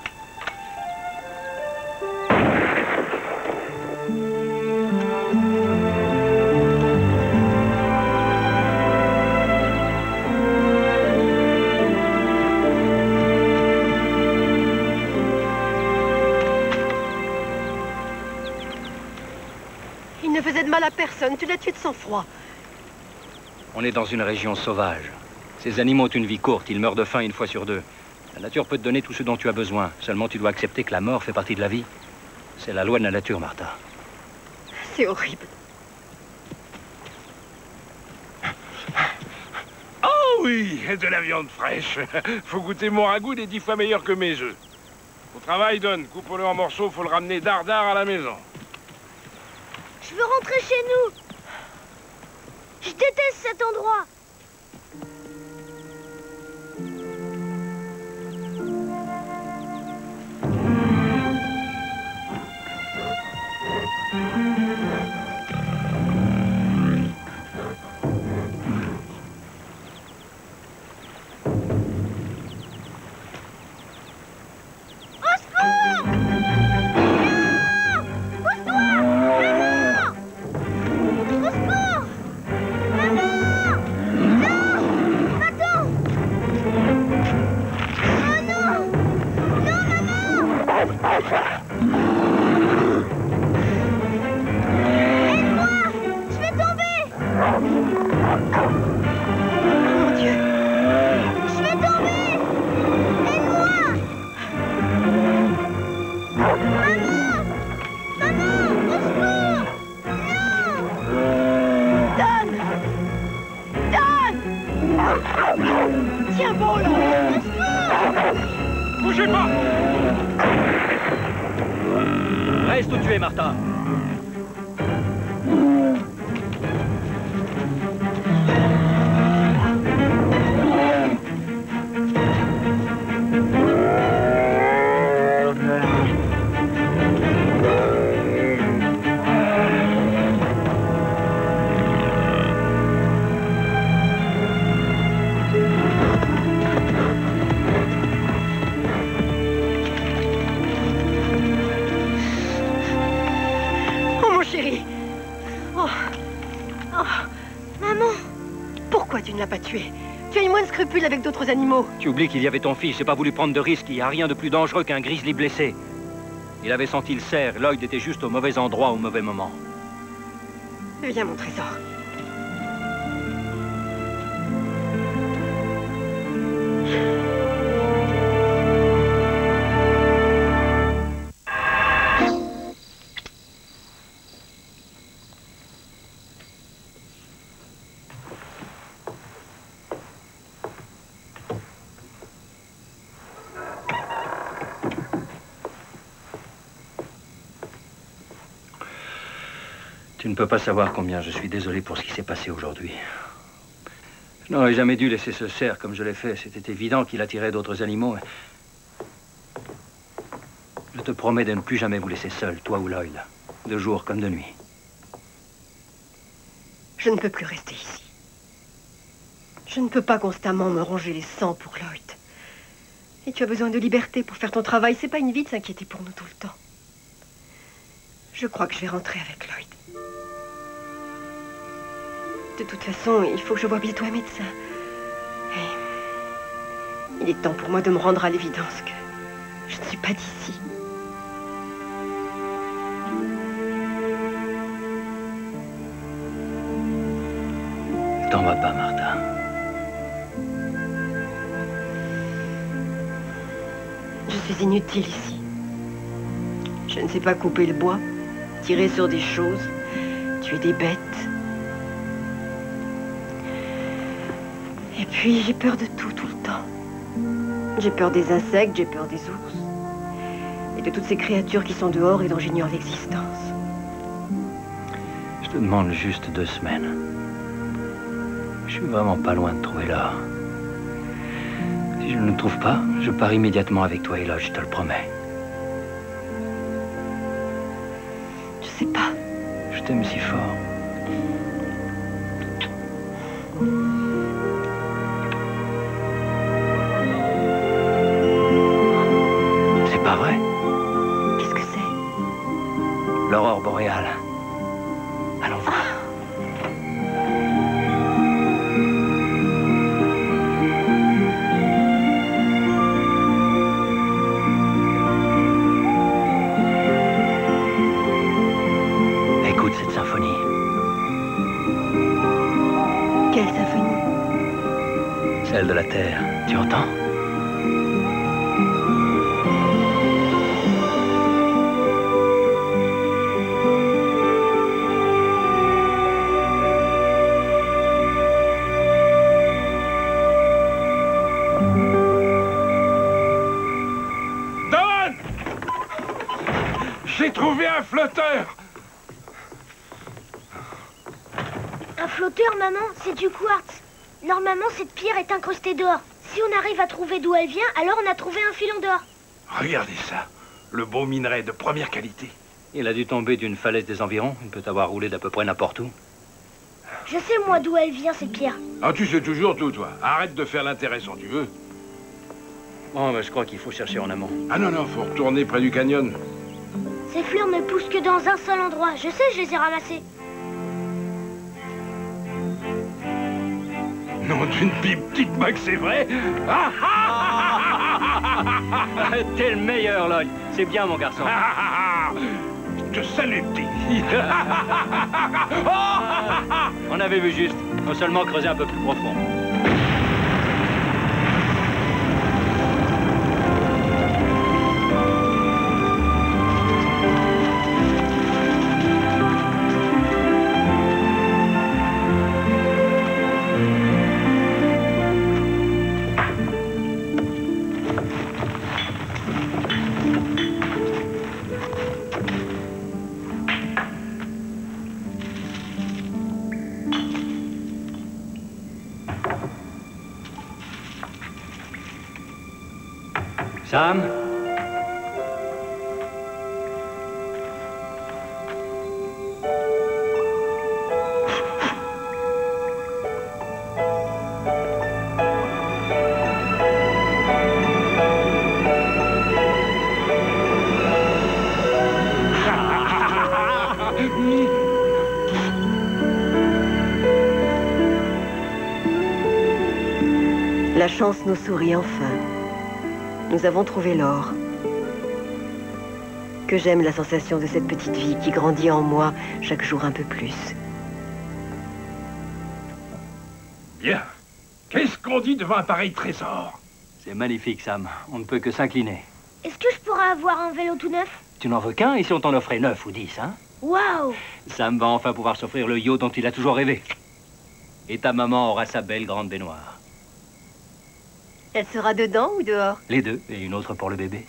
Il ne faisait de mal à personne. Tu l'as tué de sang-froid. On est dans une région sauvage. Ces animaux ont une vie courte. Ils meurent de faim une fois sur deux. La nature peut te donner tout ce dont tu as besoin. Seulement, tu dois accepter que la mort fait partie de la vie. C'est la loi de la nature, Martha. C'est horrible. Oh oui, de la viande fraîche. Faut goûter mon ragoût, il est 10 fois meilleur que mes œufs. Au travail, Don, coupe-le en morceaux, faut le ramener dardard à la maison. Je veux rentrer chez nous. Je déteste cet endroit. bougez pas! Reste où tu es, Martha. Tu ne l'as pas tué. Tu as eu moins de scrupules avec d'autres animaux. Tu oublies qu'il y avait ton fils. J'ai pas voulu prendre de risques. Il n'y a rien de plus dangereux qu'un grizzly blessé. Il avait senti le cerf. Lloyd était juste au mauvais endroit au mauvais moment. Viens, mon trésor. Tu ne peux pas savoir combien je suis désolé pour ce qui s'est passé aujourd'hui. Je n'aurais jamais dû laisser ce cerf comme je l'ai fait. C'était évident qu'il attirait d'autres animaux. Je te promets de ne plus jamais vous laisser seul, toi ou Lloyd, de jour comme de nuit. Je ne peux plus rester ici. Je ne peux pas constamment me ronger les sangs pour Lloyd. Et tu as besoin de liberté pour faire ton travail. C'est pas une vie de s'inquiéter pour nous tout le temps. Je crois que je vais rentrer avec Lloyd. De toute façon, il faut que je voie bientôt un médecin. Et il est temps pour moi de me rendre à l'évidence que je ne suis pas d'ici. Ne t'en vas pas, Martha. Je suis inutile ici. Je ne sais pas couper le bois, tirer sur des choses, tuer des bêtes. Et puis, j'ai peur de tout le temps. J'ai peur des insectes, j'ai peur des ours. Et de toutes ces créatures qui sont dehors et dont j'ignore l'existence. Je te demande juste 2 semaines. Je suis vraiment pas loin de trouver l'or. Si je ne le trouve pas, je pars immédiatement avec toi et Lloyd, je te le promets. Je sais pas. Je t'aime si fort. C'est pas vrai? Qu'est-ce que c'est? L'aurore boréale. Allons voir. Écoute cette symphonie. Quelle symphonie? Celle de la Terre. Tu entends? J'ai trouvé un flotteur! Un flotteur, maman, c'est du quartz. Normalement, cette pierre est incrustée d'or. Si on arrive à trouver d'où elle vient, alors on a trouvé un filon d'or. Regardez ça. Le beau minerai de première qualité. Il a dû tomber d'une falaise des environs. Il peut avoir roulé d'à peu près n'importe où. Je sais, moi, d'où elle vient, cette pierre. Ah, tu sais toujours tout, toi. Arrête de faire l'intéressant, tu veux? Bon, ben, je crois qu'il faut chercher en amont. Ah non, faut retourner près du canyon. Ces fleurs ne poussent que dans un seul endroit. Je sais, je les ai ramassées. Non d'une pipe, dites-moi que c'est vrai. T'es le meilleur, Lloyd. C'est bien, mon garçon. Je te salue, petit. On avait vu juste. Faut seulement creuser un peu plus profond. Sam? La chance nous sourit enfin. Nous avons trouvé l'or. Que j'aime la sensation de cette petite vie qui grandit en moi chaque jour un peu plus. Bien. Qu'est-ce qu'on dit devant un pareil trésor? C'est magnifique, Sam. On ne peut que s'incliner. Est-ce que je pourrais avoir un vélo tout neuf? Tu n'en veux qu'un, et si on t'en offrait 9 ou 10, hein? Waouh! Sam va enfin pouvoir s'offrir le yacht dont il a toujours rêvé. Et ta maman aura sa belle grande baignoire. Elle sera dedans ou dehors? Les deux, et une autre pour le bébé.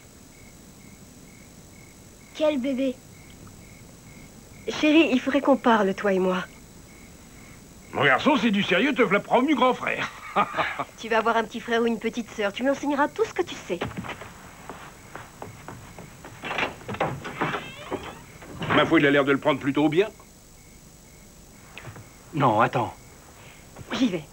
Quel bébé? Chérie, il faudrait qu'on parle, toi et moi. Mon garçon, c'est du sérieux, te voilà promu grand frère. Tu vas avoir un petit frère ou une petite sœur. Tu lui enseigneras tout ce que tu sais. Ma foi, il a l'air de le prendre plutôt bien. Non, attends. J'y vais.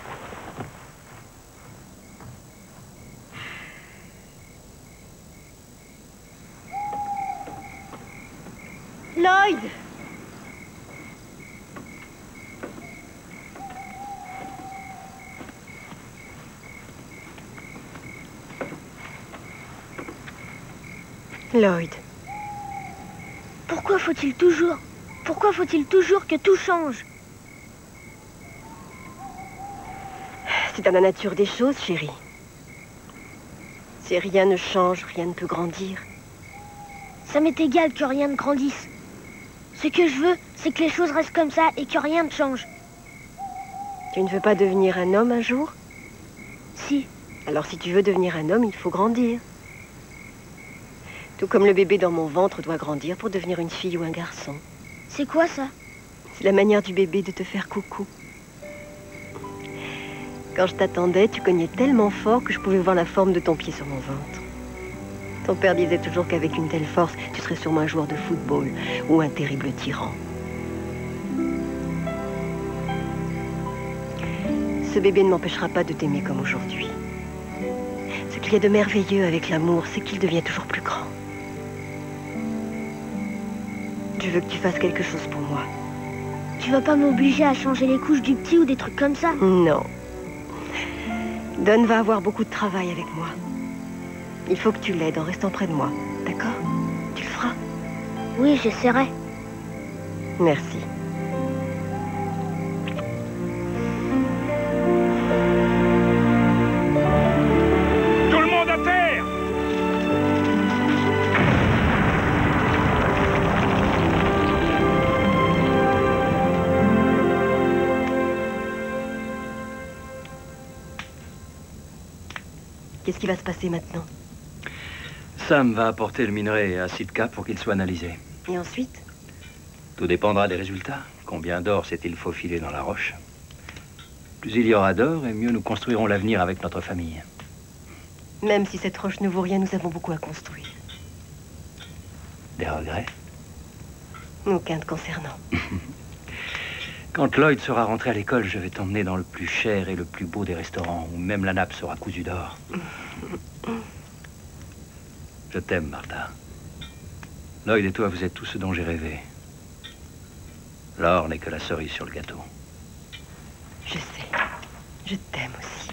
Lloyd! Lloyd. Pourquoi faut-il toujours que tout change? C'est dans la nature des choses, chérie. Si rien ne change, rien ne peut grandir. Ça m'est égal que rien ne grandisse. Ce que je veux, c'est que les choses restent comme ça et que rien ne change. Tu ne veux pas devenir un homme un jour? Si. Alors si tu veux devenir un homme, il faut grandir. Tout comme le bébé dans mon ventre doit grandir pour devenir une fille ou un garçon. C'est quoi ça? C'est la manière du bébé de te faire coucou. Quand je t'attendais, tu cognais tellement fort que je pouvais voir la forme de ton pied sur mon ventre. Ton père disait toujours qu'avec une telle force, tu serais sûrement un joueur de football ou un terrible tyran. Ce bébé ne m'empêchera pas de t'aimer comme aujourd'hui. Ce qu'il y a de merveilleux avec l'amour, c'est qu'il devient toujours plus grand. Je veux que tu fasses quelque chose pour moi. Tu vas pas m'obliger à changer les couches du petit ou des trucs comme ça? Non. Don va avoir beaucoup de travail avec moi. Il faut que tu l'aides en restant près de moi, d'accord? Tu le feras? Oui, j'essaierai. Merci. Tout le monde à terre! Qu'est-ce qui va se passer maintenant? Sam va apporter le minerai à Sitka pour qu'il soit analysé. Et ensuite? Tout dépendra des résultats. Combien d'or s'est-il faufilé dans la roche? Plus il y aura d'or, et mieux nous construirons l'avenir avec notre famille. Même si cette roche ne vaut rien, nous avons beaucoup à construire. Des regrets? Aucun te concernant. Quand Lloyd sera rentré à l'école, je vais t'emmener dans le plus cher et le plus beau des restaurants, où même la nappe sera cousue d'or. Je t'aime, Martha. Lloyd et toi, vous êtes tout ce dont j'ai rêvé. L'or n'est que la cerise sur le gâteau. Je sais. Je t'aime aussi.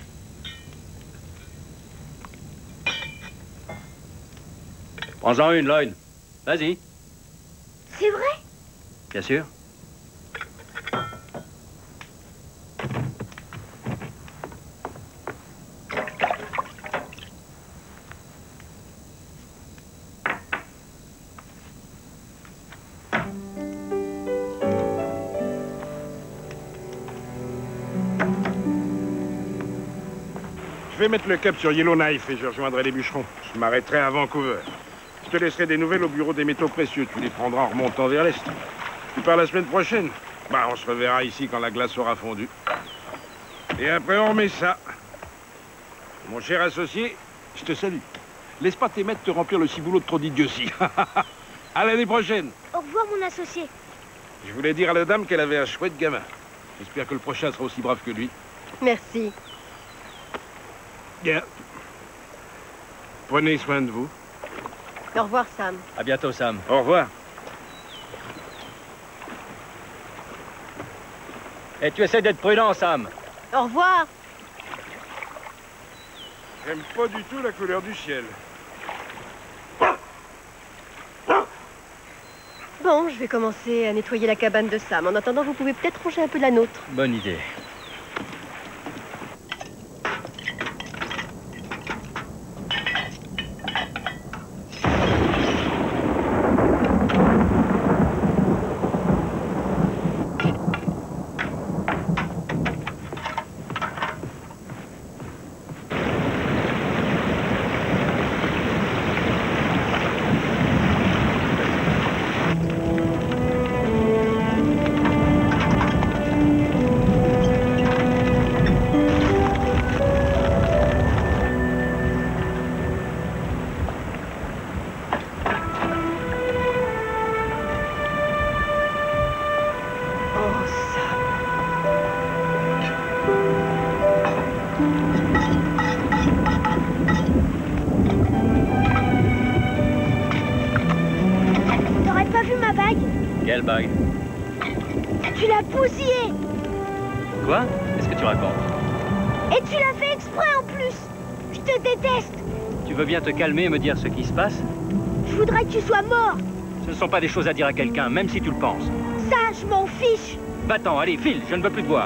Prends-en une, Lloyd. Vas-y. C'est vrai? Bien sûr. Je vais mettre le cap sur Yellowknife et je rejoindrai les bûcherons. Je m'arrêterai à Vancouver. Je te laisserai des nouvelles au bureau des métaux précieux. Tu les prendras en remontant vers l'est. Tu pars la semaine prochaine? Bah, on se reverra ici quand la glace aura fondu. Et après, on remet ça. Mon cher associé, je te salue. Laisse pas tes maîtres te remplir le ciboulot de trop d'idiotie. À l'année prochaine. Au revoir, mon associé. Je voulais dire à la dame qu'elle avait un chouette gamin. J'espère que le prochain sera aussi brave que lui. Merci. Bien. Prenez soin de vous. Au revoir, Sam. À bientôt, Sam. Au revoir. Et tu essaies d'être prudent, Sam. Au revoir. J'aime pas du tout la couleur du ciel. Bon, je vais commencer à nettoyer la cabane de Sam. En attendant, vous pouvez peut-être ranger un peu la nôtre. Bonne idée. T'aurais pas vu ma bague? Quelle bague? Tu l'as bousillée. Quoi? Qu'est-ce que tu racontes? Et tu l'as fait exprès en plus. Je te déteste. Tu veux bien te calmer et me dire ce qui se passe? Je voudrais que tu sois mort. Ce ne sont pas des choses à dire à quelqu'un, même si tu le penses. Ça, je m'en fiche. Va-t'en, allez, file, je ne veux plus te voir.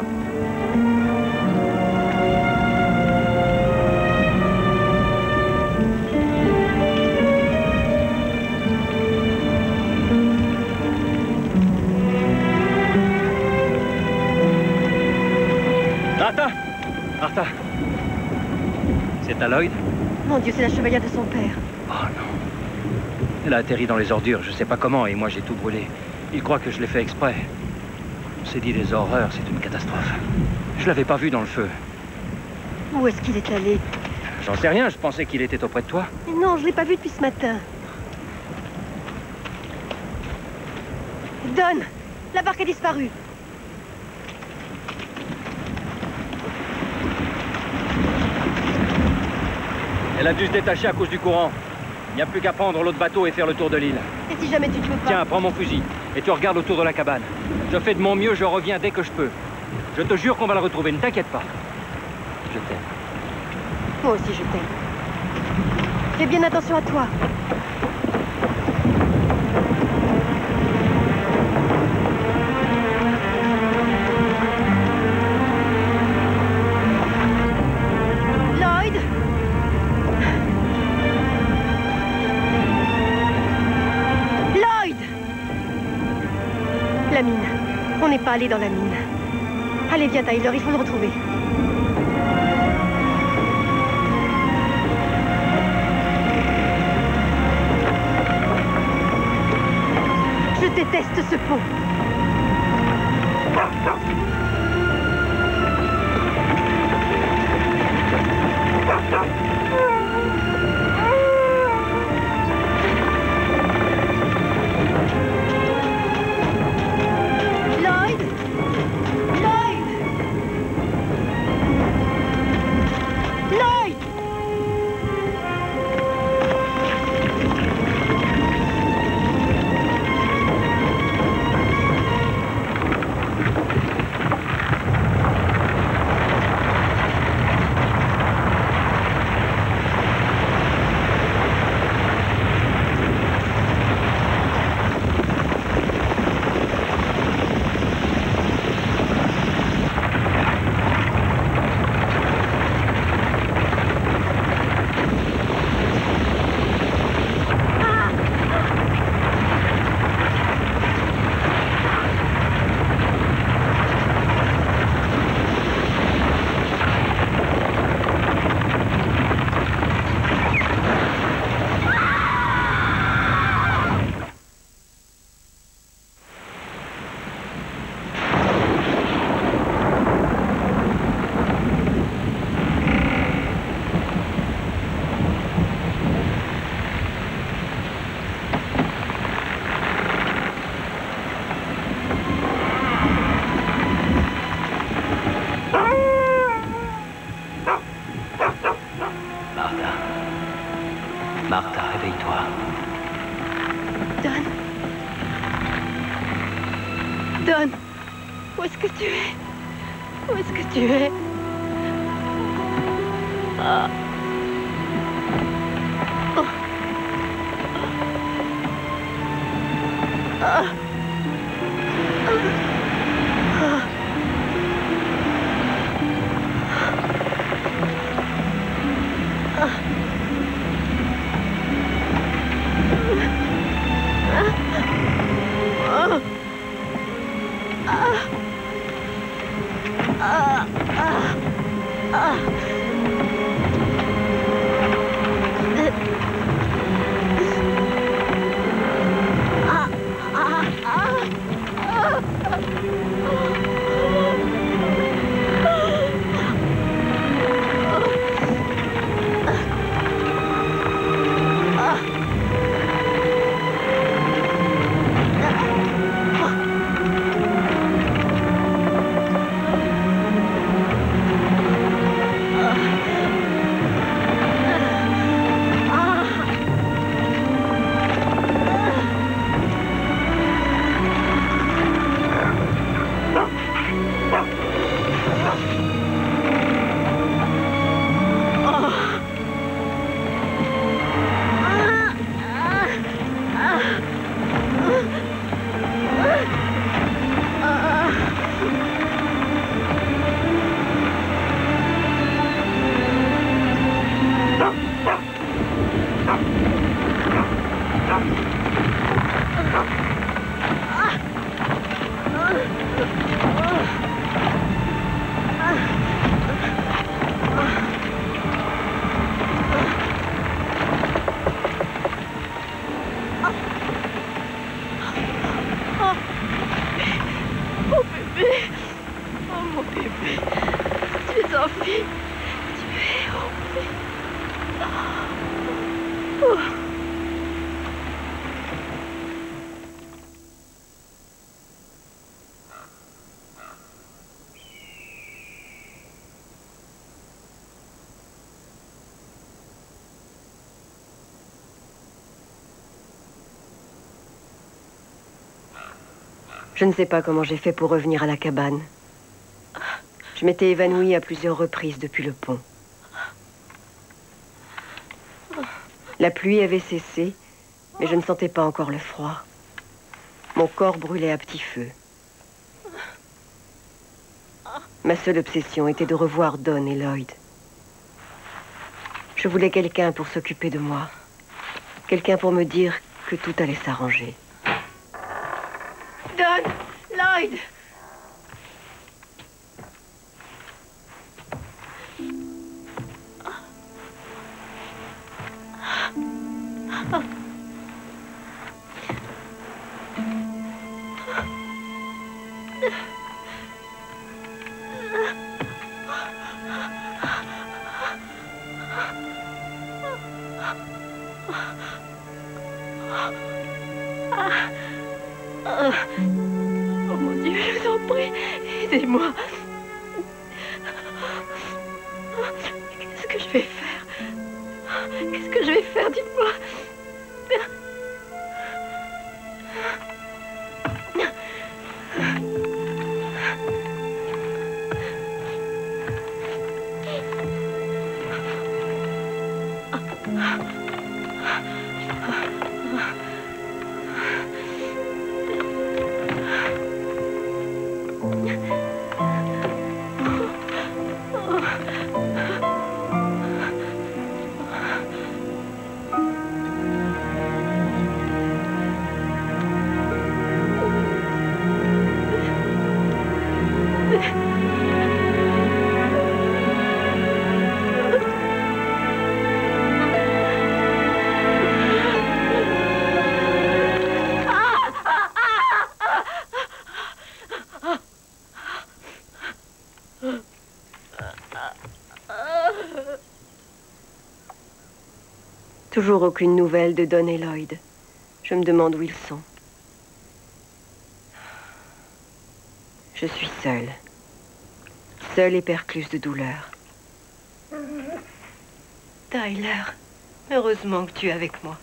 Martha! Martha! C'est à Lloyd? Mon Dieu, c'est la chevalière de son père. Oh non. Elle a atterri dans les ordures, je sais pas comment, et moi j'ai tout brûlé. Il croit que je l'ai fait exprès. On s'est dit des horreurs, c'est une catastrophe. Je l'avais pas vu dans le feu. Où est-ce qu'il est allé? J'en sais rien, je pensais qu'il était auprès de toi. Non, je l'ai pas vu depuis ce matin. Don, la barque a disparu. Elle a dû se détacher à cause du courant. Il n'y a plus qu'à prendre l'autre bateau et faire le tour de l'île. Et si jamais tu ne peux pas? Tiens, prends mon fusil et tu regardes autour de la cabane. Je fais de mon mieux, je reviens dès que je peux. Je te jure qu'on va la retrouver, ne t'inquiète pas. Je t'aime. Moi aussi, je t'aime. Fais bien attention à toi. Lloyd! Lloyd! La mine. On n'est pas allé dans la mine. Allez, viens, Tyler, il faut le retrouver. Je déteste ce pont. Lloyd! Lloyd! Lloyd! Martha. Martha, réveille-toi. Don. Don. Où est-ce que tu es? Où est-ce que tu es? Ah. Oh. Ah. Je ne sais pas comment j'ai fait pour revenir à la cabane. Je m'étais évanouie à plusieurs reprises depuis le pont. La pluie avait cessé, mais je ne sentais pas encore le froid. Mon corps brûlait à petit feu. Ma seule obsession était de revoir Don et Lloyd. Je voulais quelqu'un pour s'occuper de moi. Quelqu'un pour me dire que tout allait s'arranger. Don! Lloyd! Oh mon Dieu, je vous en prie, aidez-moi. Qu'est-ce que je vais faire? Qu'est-ce que je vais faire, dites-moi. Toujours aucune nouvelle de Don et Lloyd. Je me demande où ils sont. Je suis seule. Seule et percluse de douleur. Tyler, heureusement que tu es avec moi.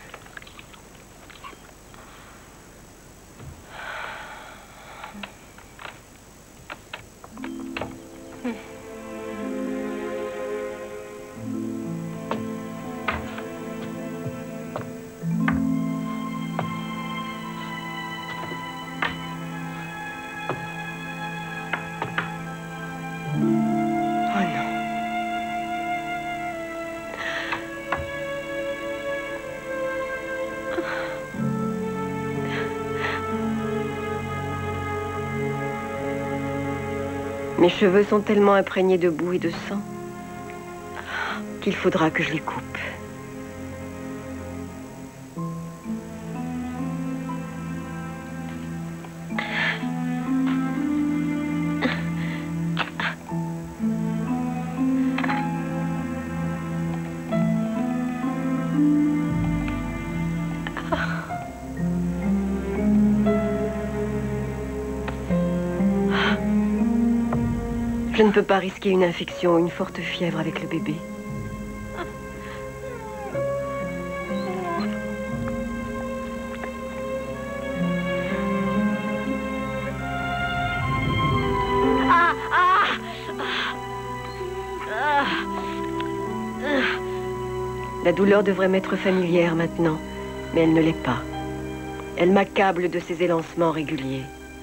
Mes cheveux sont tellement imprégnés de boue et de sang qu'il faudra que je les coupe. Je ne peux pas risquer une infection ou une forte fièvre avec le bébé. La douleur devrait m'être familière maintenant, mais elle ne l'est pas. Elle m'accable de ses élancements réguliers.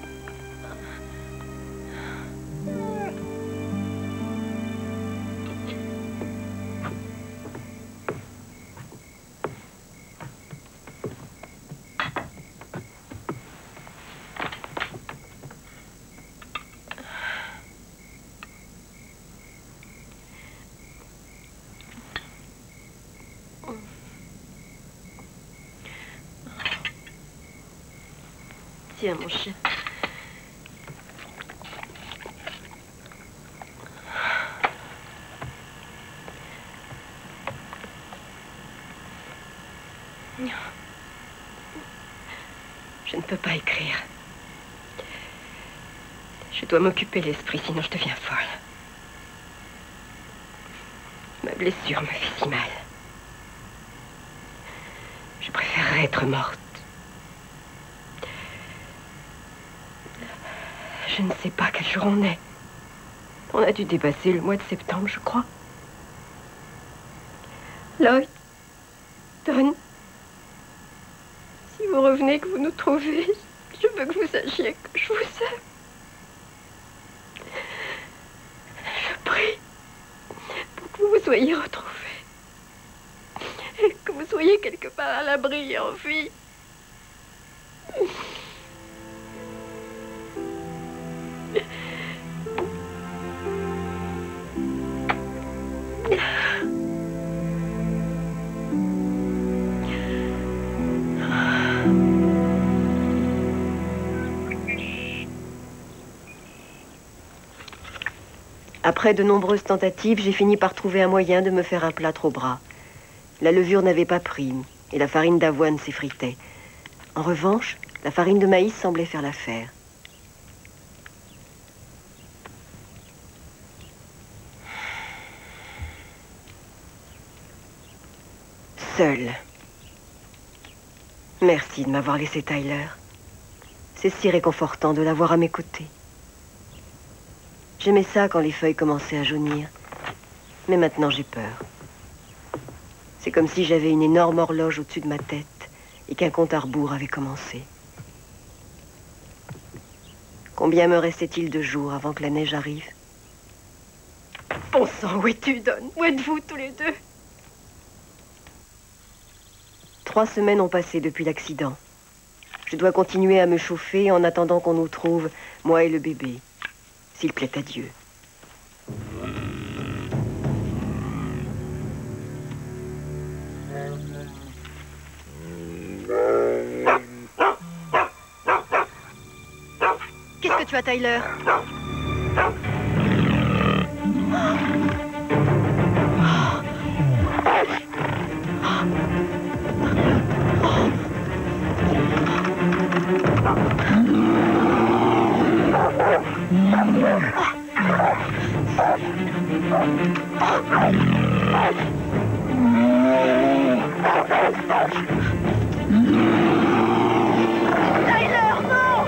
Tiens, mon chien. Je ne peux pas écrire. Je dois m'occuper l'esprit, sinon je deviens folle. Ma blessure me fait si mal. Je préférerais être morte. Je ne sais pas quel jour on est. On a dû dépasser le mois de septembre, je crois. Lloyd, Don, si vous revenez, que vous nous trouvez, je veux que vous sachiez que je vous aime. Je prie pour que vous vous soyez retrouvés et que vous soyez quelque part à l'abri et en vie. Après de nombreuses tentatives, j'ai fini par trouver un moyen de me faire un plâtre au bras. La levure n'avait pas pris et la farine d'avoine s'effritait. En revanche, la farine de maïs semblait faire l'affaire. Seule. Merci de m'avoir laissé Tyler. C'est si réconfortant de l'avoir à mes côtés. J'aimais ça quand les feuilles commençaient à jaunir. Mais maintenant, j'ai peur. C'est comme si j'avais une énorme horloge au-dessus de ma tête et qu'un compte à rebours avait commencé. Combien me restait-il de jours avant que la neige arrive? Bon sang, où es-tu, Don? Où êtes-vous tous les deux? 3 semaines ont passé depuis l'accident. Je dois continuer à me chauffer en attendant qu'on nous trouve, moi et le bébé. S'il plaît à Dieu. Qu'est-ce que tu as, Tyler? Tyler, non!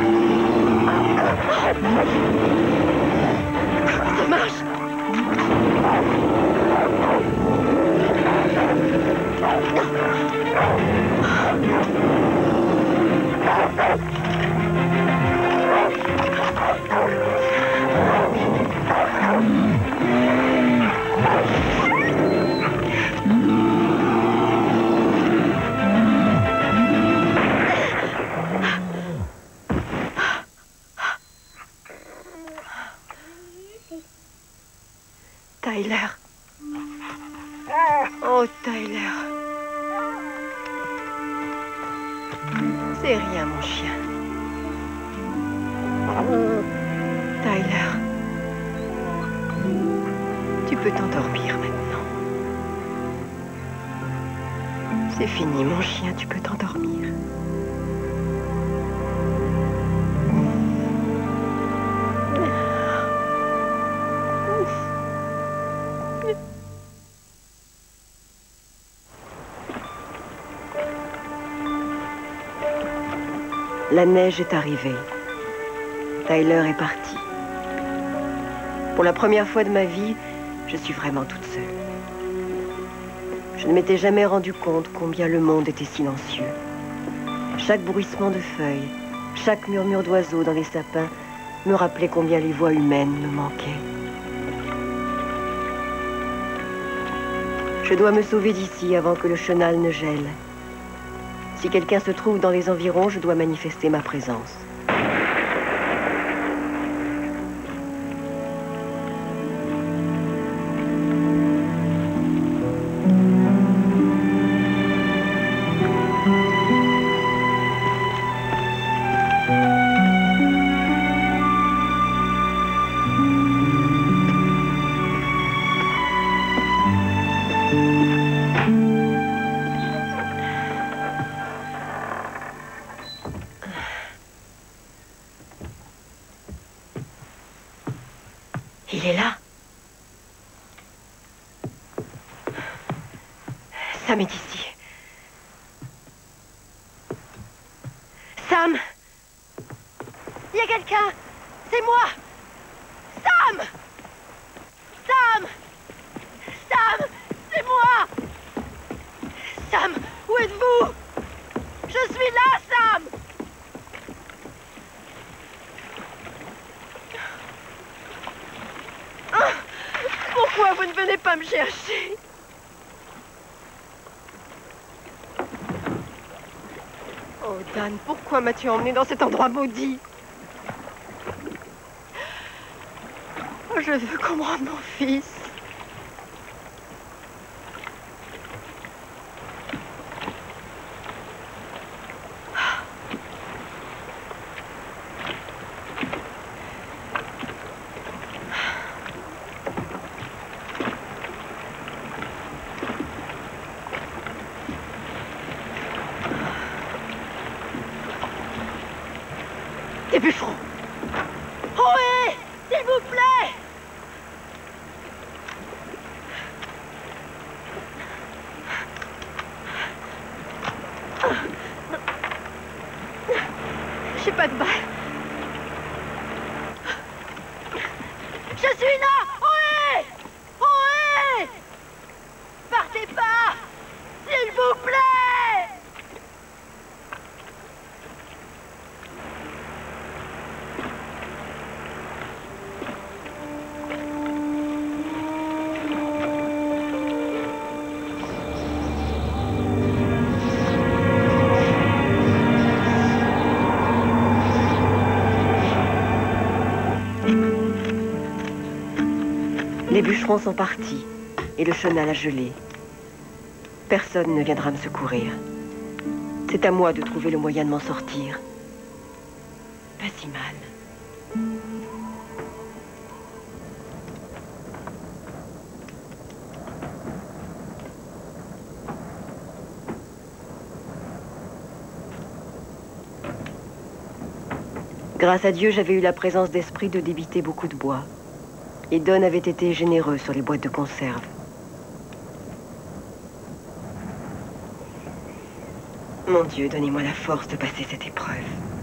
Ça marche! Tyler. Oh, Tyler. C'est rien, mon chien. Tyler. Tu peux t'endormir maintenant. C'est fini, mon chien, tu peux t'endormir. La neige est arrivée. Tyler est parti. Pour la première fois de ma vie, je suis vraiment toute seule. Je ne m'étais jamais rendu compte combien le monde était silencieux. Chaque bruissement de feuilles, chaque murmure d'oiseaux dans les sapins me rappelait combien les voix humaines me manquaient. Je dois me sauver d'ici avant que le chenal ne gèle. Si quelqu'un se trouve dans les environs, je dois manifester ma présence. Il est là. Sam est ici. Sam! Il y a quelqu'un! C'est moi! Sam! Sam! Sam! C'est moi! Sam, où êtes-vous? Je suis là, Sam! Pourquoi vous ne venez pas me chercher? Oh, Dan, pourquoi m'as-tu emmené dans cet endroit maudit? Je veux qu'on me rende mon fils. Des bûcherons. Ohé, s'il vous plaît. J'ai pas de balle. Je suis là. Ohé, ohé. Partez pas, s'il vous plaît. Les bûcherons sont partis et le chenal a gelé. Personne ne viendra me secourir. C'est à moi de trouver le moyen de m'en sortir. Pas si mal. Grâce à Dieu, j'avais eu la présence d'esprit de débiter beaucoup de bois. Et Don avait été généreux sur les boîtes de conserve. Mon Dieu, donnez-moi la force de passer cette épreuve.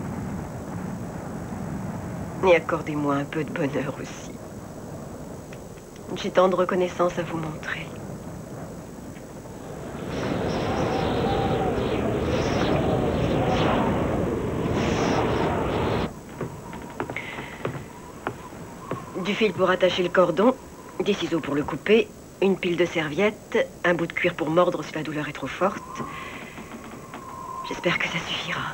Et accordez-moi un peu de bonheur aussi. J'ai tant de reconnaissance à vous montrer. Du fil pour attacher le cordon, des ciseaux pour le couper, une pile de serviettes, un bout de cuir pour mordre si la douleur est trop forte. J'espère que ça suffira.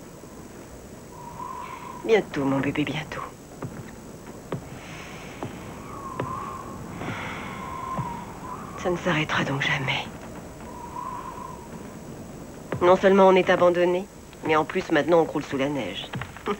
Bientôt, mon bébé, bientôt. Ça ne s'arrêtera donc jamais. Non seulement on est abandonné, mais en plus maintenant on croule sous la neige.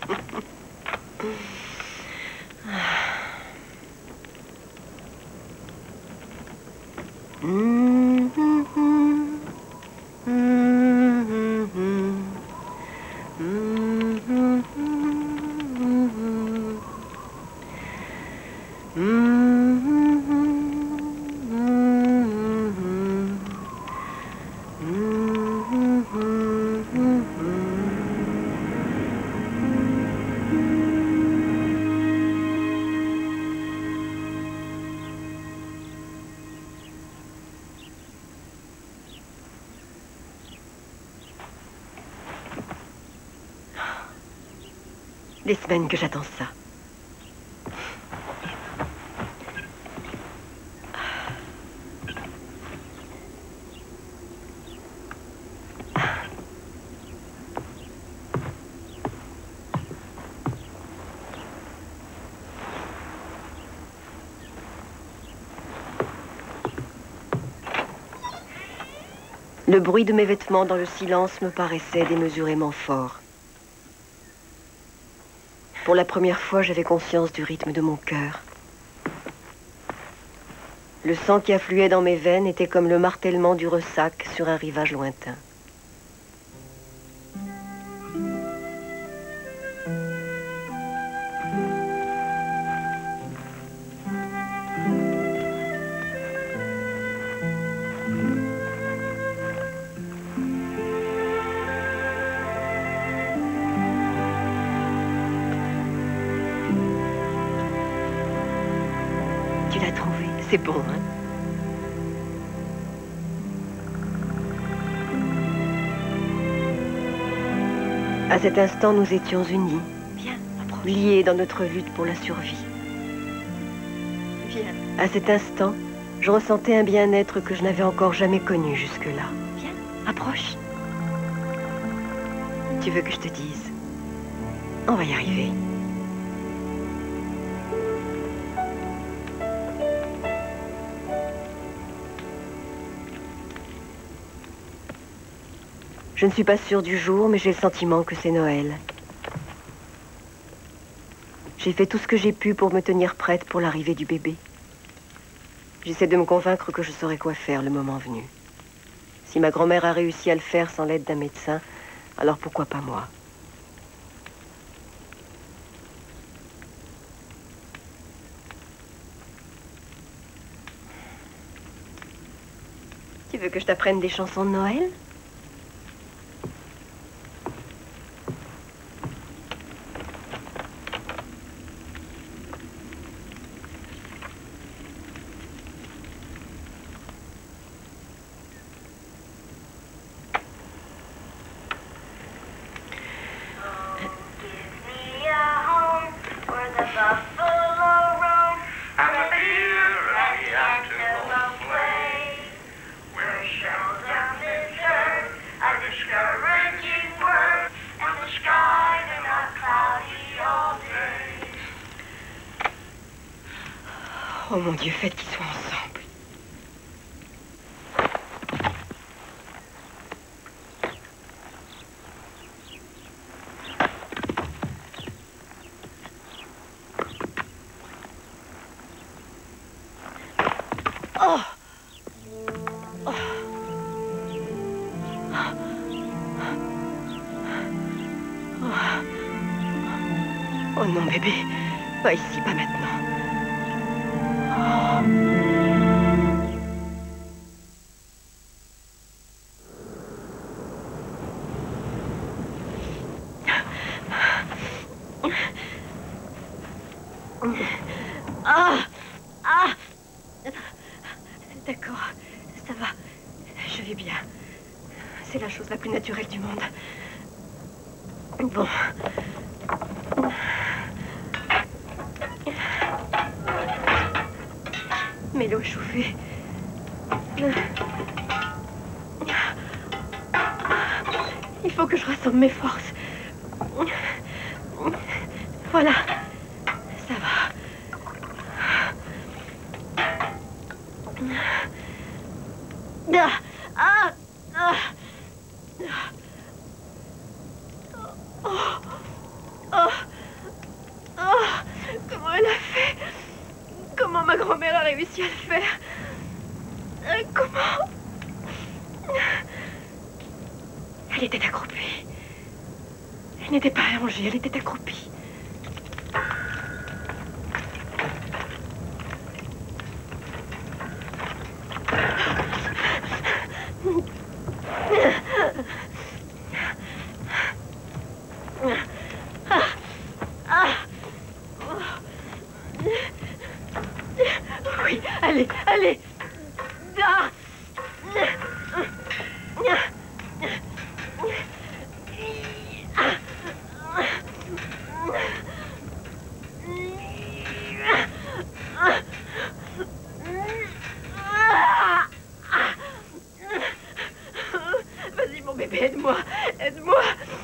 Des semaines que j'attends ça. Le bruit de mes vêtements dans le silence me paraissait démesurément fort. Pour la première fois, j'avais conscience du rythme de mon cœur. Le sang qui affluait dans mes veines était comme le martèlement du ressac sur un rivage lointain. Tu l'as trouvé, c'est bon, hein? À cet instant, nous étions unis. Viens, liés dans notre lutte pour la survie. Viens. À cet instant, je ressentais un bien-être que je n'avais encore jamais connu jusque-là. Viens, approche. Tu veux que je te dise? On va y arriver. Je ne suis pas sûre du jour, mais j'ai le sentiment que c'est Noël. J'ai fait tout ce que j'ai pu pour me tenir prête pour l'arrivée du bébé. J'essaie de me convaincre que je saurai quoi faire le moment venu. Si ma grand-mère a réussi à le faire sans l'aide d'un médecin, alors pourquoi pas moi? Tu veux que je t'apprenne des chansons de Noël? Oh mon Dieu, faites qu'ils soient ensemble. Oh! Oh! Oh non, bébé. Pas ici, pas maintenant. vais bien. C'est la chose la plus naturelle du monde. Bon. Mets l'eau chauffée. Il faut que je rassemble mes forces. Voilà. Ça va. Comment elle a fait? Comment ma grand-mère a réussi à le faire? Comment? Elle était accroupie. Elle n'était pas allongée, elle était accroupie. Oui, allez, allez. Ah. Vas-y, mon bébé, aide-moi, aide-moi.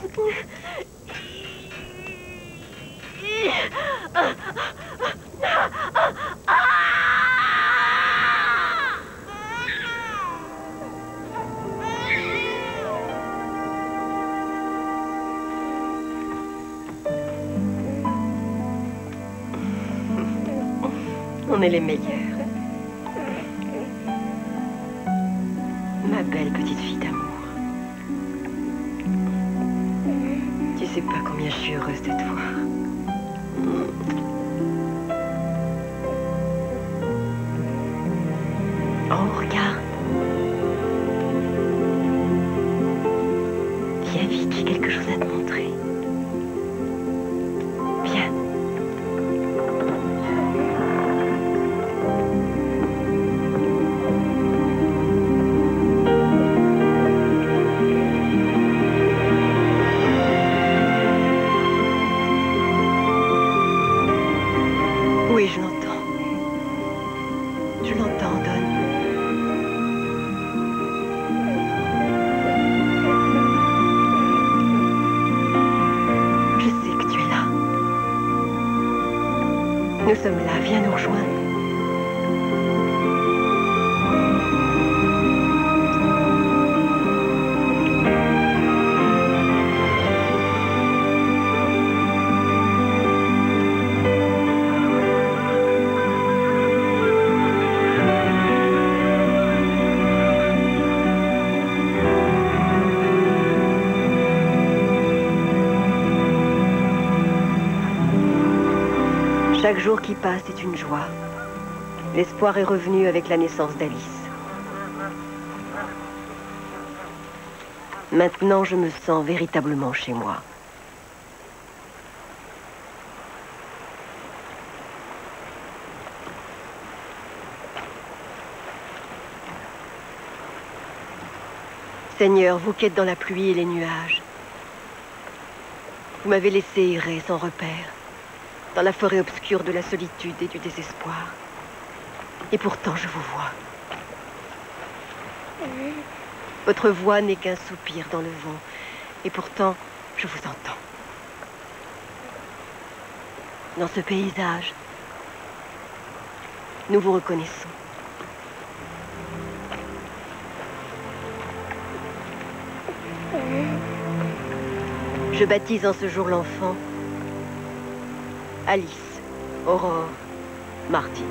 On est les meilleurs. Ma belle petite fille d'amour. Tu sais pas combien je suis heureuse de te voir. Oh, regarde. Viens vite, j'ai quelque chose à te montrer. Viens. Oui, je l'entends. Je l'entends, Don. Je sais que tu es là. Nous sommes là, viens nous rejoindre. Chaque jour qui passe est une joie. L'espoir est revenu avec la naissance d'Alice. Maintenant, je me sens véritablement chez moi. Seigneur, vous qui êtes dans la pluie et les nuages, vous m'avez laissé errer sans repère, dans la forêt obscure de la solitude et du désespoir. Et pourtant, je vous vois. Votre voix n'est qu'un soupir dans le vent. Et pourtant, je vous entends. Dans ce paysage, nous vous reconnaissons. Je baptise en ce jour l'enfant Alice, Aurore, Martine.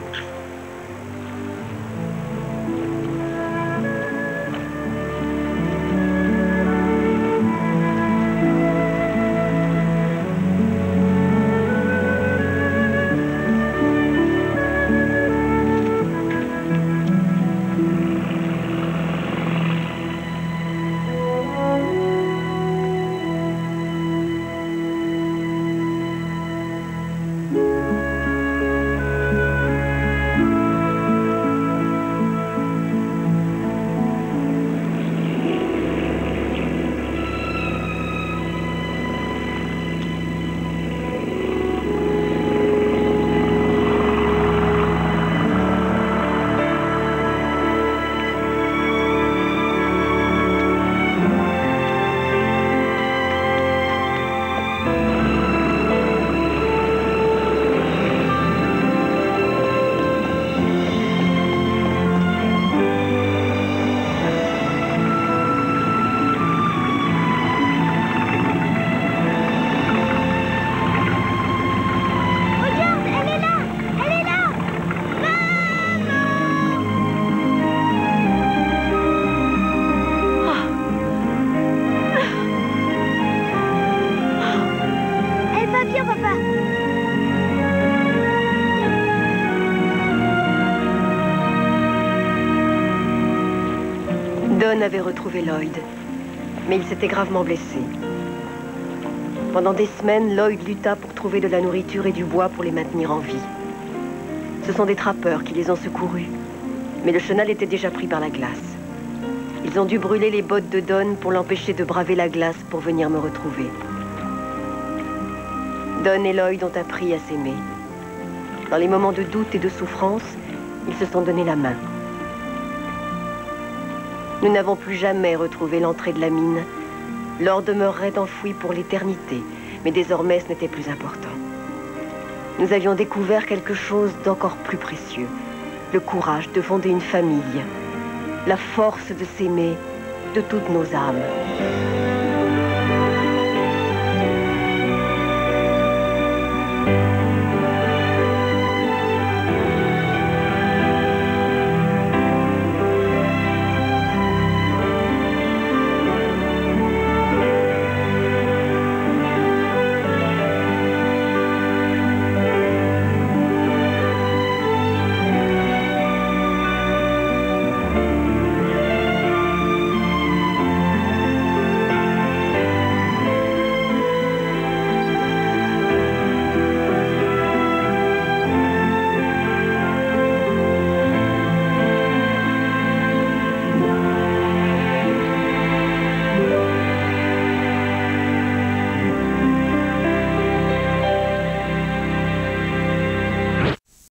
Don avait retrouvé Lloyd, mais il s'était gravement blessé. Pendant des semaines, Lloyd lutta pour trouver de la nourriture et du bois pour les maintenir en vie. Ce sont des trappeurs qui les ont secourus, mais le chenal était déjà pris par la glace. Ils ont dû brûler les bottes de Don pour l'empêcher de braver la glace pour venir me retrouver. Don et Lloyd ont appris à s'aimer. Dans les moments de doute et de souffrance, ils se sont donné la main. Nous n'avons plus jamais retrouvé l'entrée de la mine. L'or demeurerait enfoui pour l'éternité, mais désormais ce n'était plus important. Nous avions découvert quelque chose d'encore plus précieux. Le courage de fonder une famille. La force de s'aimer de toutes nos âmes.